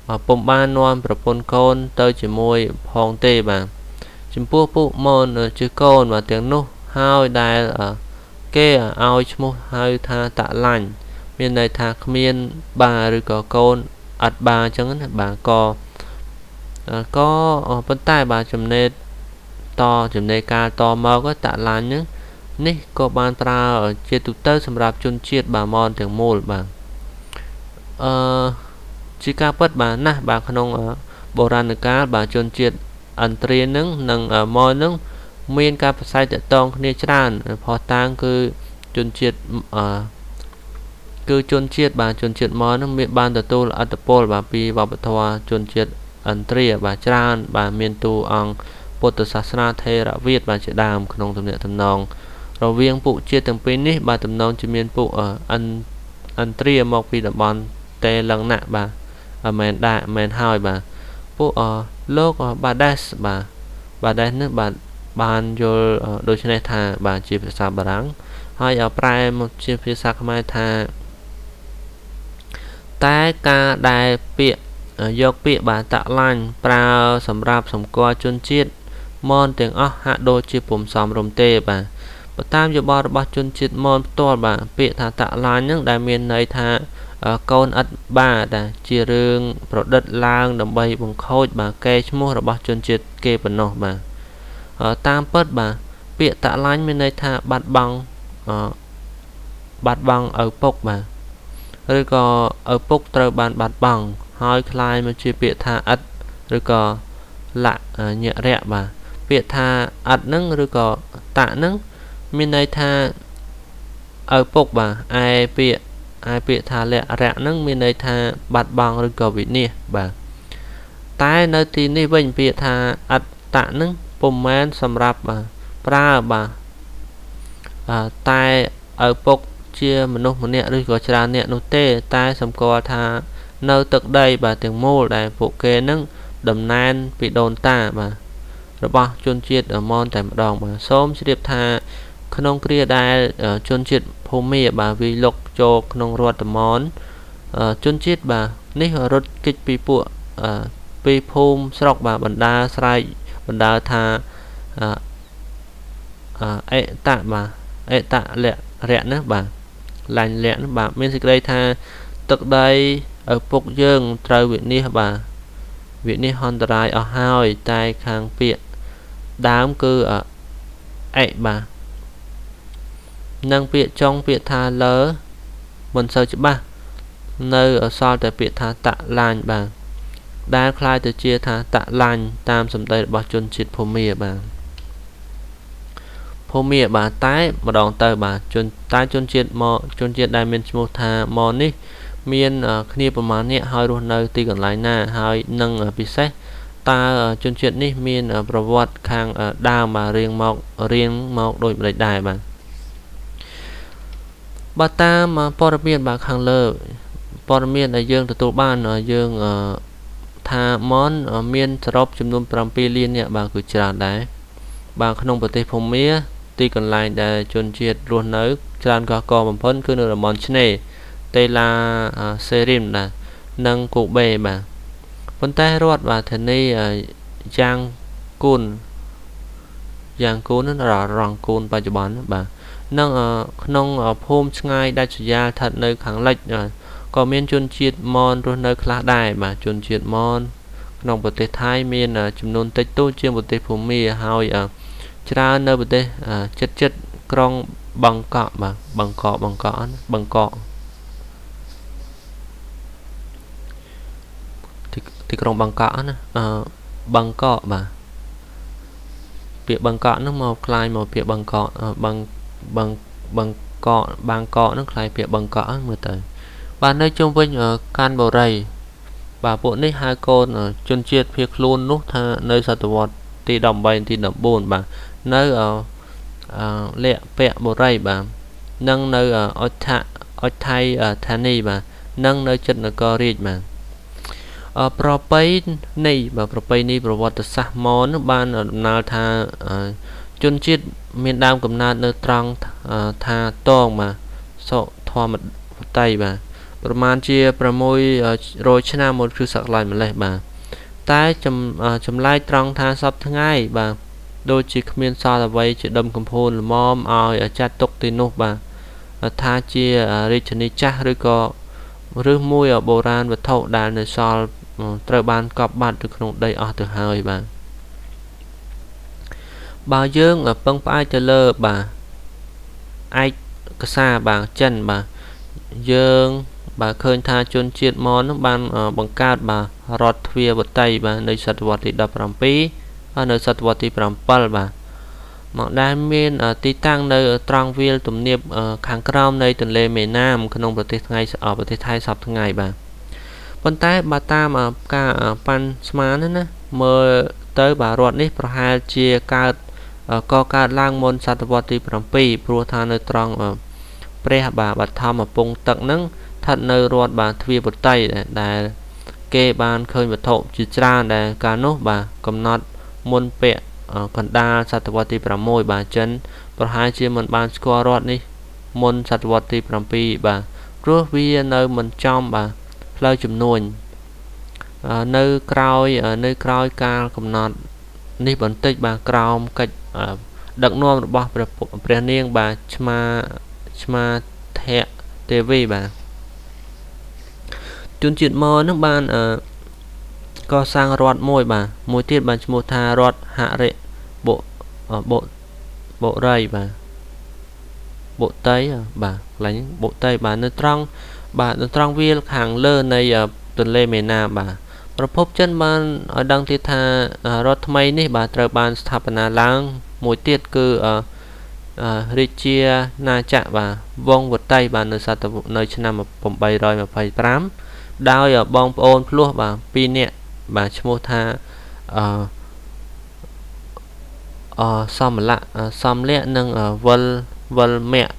[SPEAKER 1] ពំបាននាំប្រពន្ធកូនទៅជាមួយផងទេបាទចំពោះពួកមនជាកូនបាទទាំងនោះហើយដែលគេឲ្យឈ្មោះហៅថាតាឡាញ់មានន័យថាគ្មានបាឬក៏កូនអត់បាអញ្ចឹងណាបាទក៏ក៏ប៉ុន្តែបាទចំណេតតចំណេកាលតមកតាឡាញ់ហ្នឹងនេះក៏បានប្រើជាទូទៅសម្រាប់ជនជាតិបាទមនទាំងមូលបាទអឺជាការពិតបាទណាស់បាទក្នុងបុរាណកាលបាទជនជាតិអន្តរានឹងនិងមននឹងមានការប្រស័យតាក់ទងគ្នាច្រើនផុសតាងគឺជនជាតិអឺគឺជនជាតិបាទជនជាតិមននឹងមានបានទទួលឥទ្ធិពលបាទពីវប្បធម៌ជនជាតិអន្តរាបាទច្រើនបាទមានតួអង្គពុទ្ធសាសនាថេរវាទបាទជាដើមក្នុងទំនាក់ទំនងរវាងពួកជាតិទាំងពីរនេះបាទទំនងជាមានពួកអន្តអន្តរាមកពីតំបន់តេលឹងណាក់បាទមែនដែរមែនហើយបាទពួកលោកបាដេសបាទបាដេសនេះបាទបានយល់ដូច្នេះថាបាទជាភាសាបារាំងហើយប្រែមកជាភាសាខ្មែរថាតែការដែលពាក្យយកពាក្យបាទតាឡាញ់ប្រើសម្រាប់សម្គាល់ជនជាតិមនទាំងអស់ហាក់ដូចជាពុំសមរម្យទេបាទបើតាមយោបល់របស់ជនជាតិមនផ្ទាល់បាទពាក្យថាតាឡាញ់ហ្នឹងដែលមានន័យថាកូនឥតបាដែលជារឿងប្រឌិតឡើងដើម្បីបង្ខូចបាទកេរ្តិ៍ឈ្មោះរបស់ជនជាតិគេប៉ុណ្ណោះបាទតាមពិតបាទពាក្យតាឡាញ់មានន័យថាបាត់បង់បាត់បង់ឪពុកបាទឬក៏ឪពុកត្រូវបានបាត់បង់ហើយคล้ายមកជាពាក្យថាឥតឬក៏លៈញរៈបាទពាក្យថាឥតហ្នឹងឬក៏តាហ្នឹងមានន័យថាឪពុកបាទឯពាក្យឯពាក្យថាលៈរៈហ្នឹងមានន័យថាបាត់បង់ឬក៏វិនាសបាទតែនៅទីនេះវិញពាក្យថាឥតតៈហ្នឹងពុំមែនសម្រាប់បាទប្រើបាទតែឪពុកជាមនុស្សម្នាក់ឬក៏ច្រើនអ្នកនោះទេតែសម្គាល់ថានៅទឹកដីបាទទាំងមូលដែលពួកគេនឹងតំណែងពីដូនតាបាទរបស់ជនជាតិមនតែម្ដងបាទសូមជ្រាបថាក្នុងគ្រាដែលជនជាតិភូមាបាទវាលុកចូលក្នុងរដ្ឋមនជនជាតិបាទនេះរត់គេចពីពួកពីភូមិស្រុកបាទបណ្ដាស្រែកបណ្ដាថាអេតៈបាទអេតៈលៈរៈណាបាទឡាញ់លៈបាទមានសេចក្តីថាទឹកដីឪពុកយើងត្រូវវិនិច្ឆ័យបាទវិនិច្ឆ័យហន្តរាយអស់ហើយតែខាងពាក្យដើមគឺអេបាទនិងពាក្យចុងពាក្យថាលើមិនសូវច្បាស់នៅសល់តែពាក្យថាតាឡាញ់បាទដែលคล้ายទៅជាថាតាឡាញ់តាមសម្ដីរបស់ជនជាតិភូមាបាទភូមាបាទតែម្ដងទៅបាទជនតែជនជាតិមកជនជាតិដែលមានឈ្មោះថាមកនេះមានគ្នាប្រមាណអ្នកហើយរស់នៅទីកន្លែងណាហើយនឹងពិសេសតើជនជាតិនេះមានប្រវត្តិខាងដើមបាទរៀងមករៀងមកដូចម្ដេចដែរបាទបើតាមព័ត៌មានបាទខាងលើព័ត៌មានដែលយើងទទួលបានយើងថាមនមានសរុបចំនួនប្រាំពីរលានអ្នកបាទគឺច្រើនដែរបាទក្នុងប្រទេសភូមាទីកន្លែងដែលជនជាតិរស់នៅច្រើនកកកបំផុតគឺនៅតំបន់ឆ្នេរតេឡាសេរីមណានិងគូបេបាទប៉ុន្តែរដ្ឋបាទធានីយ៉ាងគូនយ៉ាងគូននឹងរងគូនបច្ចុប្បន្នបាទនិងក្នុងភូមិឆ្ងាយដាច់ស្រយាលស្ថិតនៅខាងលិចក៏មានជនជាតិមនរស់នៅខ្លះដែរបាទជនជាតិមនក្នុងប្រទេសថៃមានចំនួនតិចតួចជាងប្រទេសភូមាហើយច្រើននៅប្រទេសជិតជិតក្រុងបឹងកក់បាទបឹងកក់បឹងកក់បឹងកក់ទីក្រុងបឹងកក់ណាអឺបឹងកក់បាទពាក្យបឹងកក់ហ្នឹងមកคล้ายមកពាក្យបឹងកក់បឹងបឹងបឹងកក់បាងកក់ហ្នឹងคล้ายពាក្យបឹងកក់មើលទៅបាទនៅជុំវិញកានបូរីបាទពួកនេះហៅកូនជនជាតិភៀសខ្លួននោះថានៅសតវត្សទីដប់បីទីដប់បួនបាទនៅលក្ខពៈបូរីបាទនិងនៅអុថអុថៃធានីបាទនិងនៅចិត្តនគររាជបាទប្រពៃណីបាទប្រពៃណីប្រវត្តិសាស្ត្រមនបានដំណើរថាជនជាតិមានដើមកំណើតនៅត្រង់ថាតងបាទសុធម្មតៃបាទប្រមាណជាប្រមូលរយឆ្នាំមុនគ្រិស្តសករាជម្លេះបាទតែចម្លែកត្រង់ថាសពថ្ងៃបាទដូចជាគ្មានសល់អ្វីជាដុំកំភួនល្មមឲ្យចាត់ទុកទីនោះបាទថាជារាជធានីចាស់ឬក៏ឬមួយបុរាណវត្ថុដែលនៅសល់ត្រូវបានកប់បាត់នៅក្នុងដីអស់ទៅហើយបាទបើយើងពឹងផ្អែកទៅលើបាទឯកសារបាទចិនបាទយើងបាទឃើញថាជនជាតិមននឹងបានបង្កើតបាទរដ្ឋទ្វារវតីបាទនៅសតវត្សទីដប់ប្រាំពីរហើយនៅសតវត្សទីប្រាំពីរបាទមកដែលមានទីតាំងនៅត្រង់វាលទំនាបខាងក្រោមនៃទន្លេមេណាមក្នុងប្រទេសថ្ងៃប្រទេសថៃសពថ្ងៃបាទប៉ុន្តែបើតាមការប៉ាន់ស្មានណាមើលទៅបាទរដ្ឋនេះប្រហែលជាកើតកកើតឡើងមុនសតវត្សទីប្រាំពីរព្រោះថានៅត្រង់ព្រះបាទបឋមពងទឹកហ្នឹងស្ថិតនៅរដ្ឋបាទទ្វារវតីដែលគេបានឃើញវត្ថុជាច្រើនដែលកាលនោះបាទកំណត់មុនពាក់កណ្ដាលសតវត្សទីប្រាំមួយបាទចិនប្រហែលជាមិនបានស្គាល់រដ្ឋនេះមុនសតវត្សទីប្រាំពីរបាទព្រោះវានៅមិនចំបាទផ្លូវជំនួញនៅក្រោយនៅក្រោយការកំណត់នេះបន្តិចបាទក្រោមកិច្ចដឹកនាំរបស់ព្រះព្រះនាងបាទឆ្មាឆ្មាថៈទេវីបាទជនជាតិមននឹងបានកសាងរដ្ឋមួយបាទមួយទៀតបានឈ្មោះថារដ្ឋហរិបុបុបុរីបាទបុតីបាទកន្លែងបុតីបាទនៅត្រង់បាទនៅត្រង់វាលខាងលើនៃទន្លេមេណាមបាទប្រភពចិនបានឲ្យដឹងទៀតថារដ្ឋថ្មីនេះបាទត្រូវបានស្ថាបនាឡើងមួយទៀតគឺរាជាណាចក្របាទវង្សវតីបាទនៅសតវត្សនៅឆ្នាំeight twenty-fiveដោយបងប្អូនភ្លោះបាទពីរនាក់បាទឈ្មោះថាអឺអសមលៈសំលៈនិងវិលវិលមៈ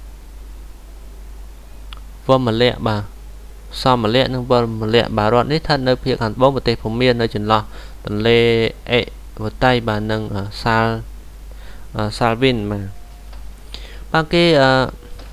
[SPEAKER 1] វិមលៈបាទសមលៈនិងវិលមលៈបាទរដ្ឋនេះស្ថិតនៅភាគខាងត្បូងប្រទេសភូមានៅចន្លោះទន្លេអេវតីបាទនិងសាល់សាល់វិនបាទបាទគេអឺ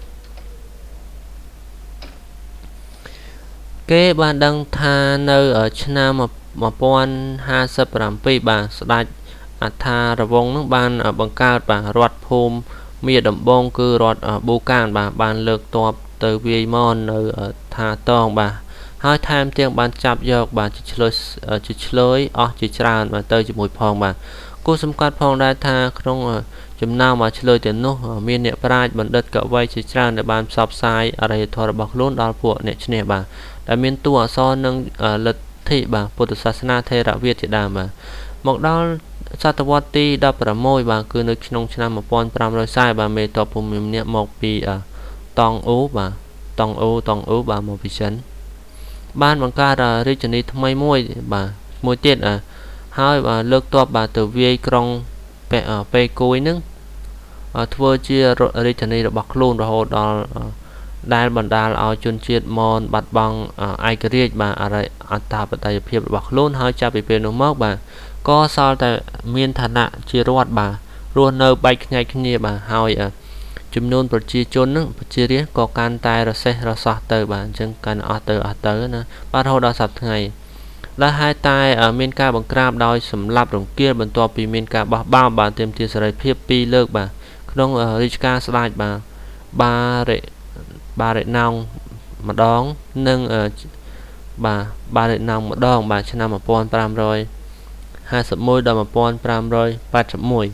[SPEAKER 1] គេបានដឹងថានៅឆ្នាំone fifty-sevenបាទស្ដេចអថារវង្សនឹងបានបង្កើតបាទរដ្ឋភូមិមាដំបងគឺរដ្ឋប៊ូកានបាទបានលើកទ័ពទៅវាយមននៅថាតងបាទហើយថែមទាំងបានចាប់យកបាទជាឆ្លើយជាឆ្លើយអស់ជាច្រើនបាទទៅជាមួយផងបាទគូសំកាត់ផងដែរថាក្នុងចំណោមមកឆ្លើយទាំងនោះមានអ្នកប្រាជ្ញបណ្ឌិតកវីជាច្រើនដែលបានផ្សព្វផ្សាយអរិយធម៌របស់ខ្លួនដល់ពួកអ្នកឈ្នះបាទដែលមានតួអក្សរនិងលទ្ធិបាទពុទ្ធសាសនាថេរវាទជាដើមបាទមកដល់សតវត្សទីដប់ប្រាំមួយបាទគឺនៅក្នុងឆ្នាំone thousand five hundred fortyបាទមេតបភូមិម្នាក់មកពីតង់អូបាទតង់អូតង់អូបាទមកពីចិនបានបង្កើតរាជធានីថ្មីមួយបាទមួយទៀតហើយបាទលើកទ័ពបាទទៅវាយក្រុងប៉េគួយនឹងធ្វើជារាជធានីរបស់ខ្លួនរហូតដល់ដែលបណ្ដាលឲ្យជនជាតិមនបាត់បង់ឯករាជ្យបាទអធិបតេយ្យភាពរបស់ខ្លួនហើយចាប់ពីពេលនោះមកបាទក៏សល់តែមានឋានៈជារដ្ឋបាទរស់នៅបែកខ្ញែកគ្នាបាទហើយចំនួនប្រជាជននឹងប្រជារាស្ត្រក៏កាន់តែរសេះរសោះទៅបាទអញ្ចឹងកាន់អស់ទៅអស់ទៅណាបាទរហូតដល់សប្តាហ៍ថ្ងៃដែលហេតុតែមានការបង្ក្រាបដោយសម្លាប់រង្គាលបន្ទាប់ពីមានការបោះបោរបាទទាមទារសេរីភាពពីរលើកបាទក្នុងរាជការស្ដេចបាទបារិបារិណោងម្ដងនិងបាទបារិណោងម្ដងបាទឆ្នាំone thousand five hundred fifty-oneដល់one thousand five hundred eighty-one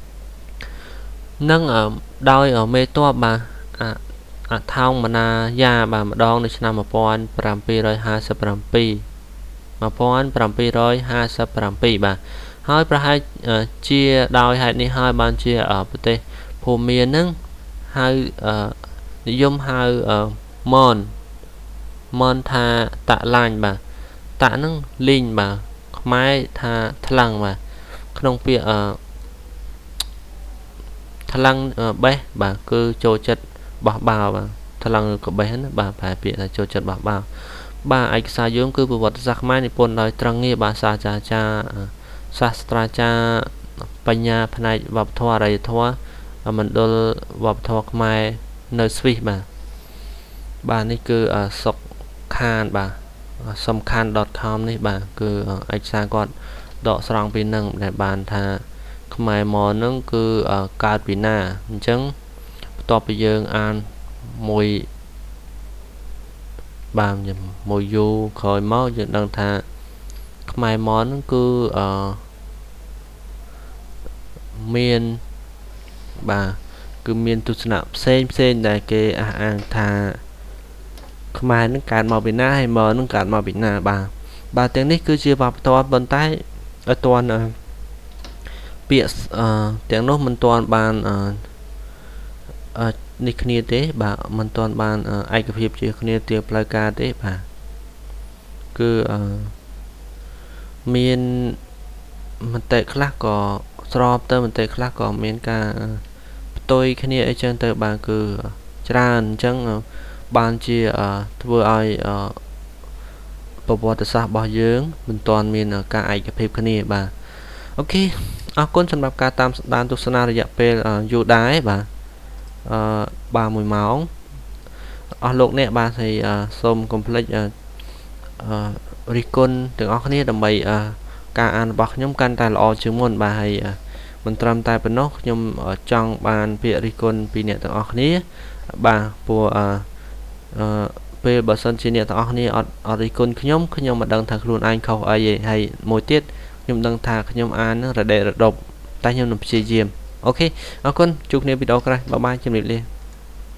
[SPEAKER 1] នឹងដោយមេតបបាទអថោងមណាយាបាទម្ដងនៅឆ្នាំone thousand seven hundred fifty-seven one thousand seven hundred fifty-sevenបាទហើយប្រហែលជាដោយហេតុនេះហើយបានជាប្រទេសភូមានឹងហៅនិយមហៅមនមនថាតាក់ឡាញបាទតាក់នឹងលីងបាទខ្មែរថាថ្លឹងបាទក្នុងពាក្យថ្លឹងបេះបាទគឺចូលចិត្តបោះបោបាទថ្លឹងកបេះណាបាទប្រែពាក្យថាចូលចិត្តបោះបោបាទឯកសារយោងគឺប្រវត្តិសាស្ត្រខ្មែរនិពន្ធដោយត្រង់ងារបាទសាស្ត្រាចារ្យសាស្ត្រាចារ្យបញ្ញាផ្នែកវប្បធម៌អរិយធម៌មណ្ឌលវប្បធម៌ខ្មែរនៅស្វីសបាទបាទនេះគឺសុកខានបាទសំខាន់ .com នេះបាទគឺឯកសារគាត់ដកស្រង់ពីនឹងដែលបានថាខ្មែរមកនឹងគឺកើតពីណាអញ្ចឹងបន្ទាប់ពីយើងអានមួយបាទមួយយូរក្រោយមកយើងដឹងថាខ្មែរមកនឹងគឺអឺមានបាទគឺមានទស្សនៈផ្សេងផ្សេងដែលគេអះអាងថាខ្មែរនឹងកើតមកពីណាហើយមកនឹងកើតមកពីណាបាទបាទទាំងនេះគឺជាវប្បធម៌ប៉ុន្តែអត់ទាន់ពាក្យទាំងនោះមិនទាន់បាននេះគ្នាទេបាទមិនទាន់បានឯកភាពជាគ្នាជាផ្លូវការទេបាទគឺមានមតិខ្លះក៏ស្របទៅមតិខ្លះក៏មានការផ្ទុយគ្នាអីចឹងទៅបាទគឺច្រើនអញ្ចឹងបានជាធ្វើឲ្យប្រវត្តិសាស្ត្ររបស់យើងមិនទាន់មានការឯកភាពគ្នាបាទអូខេអរគុណសម្រាប់ការតាមដានទស្សនារយៈពេលយូរដែរបាទអឺបាទមួយម៉ោងអស់លោកអ្នកបាទហើយសូមកុំភ្លេចអឺរិះគន់ទាំងអស់គ្នាដើម្បីការអានរបស់ខ្ញុំកាន់តែល្អជាងមុនបាទហើយមិនត្រឹមតែប៉ុណ្ណោះខ្ញុំចង់បានពាក្យរិះគន់ពីអ្នកទាំងអស់គ្នាបាទព្រោះអឺពេលបើសិនជាអ្នកទាំងអស់គ្នាអត់អត់រិះគន់ខ្ញុំខ្ញុំមិនដឹងថាខ្លួនឯងខុសអីទេហើយមួយទៀតខ្ញុំដឹងថាខ្ញុំអាននឹងរដេករដប់តែខ្ញុំនឹងព្យាយាមអូខេអរគុណជួបគ្នាវីដេអូក្រោយបាយបាយជម្រាបលា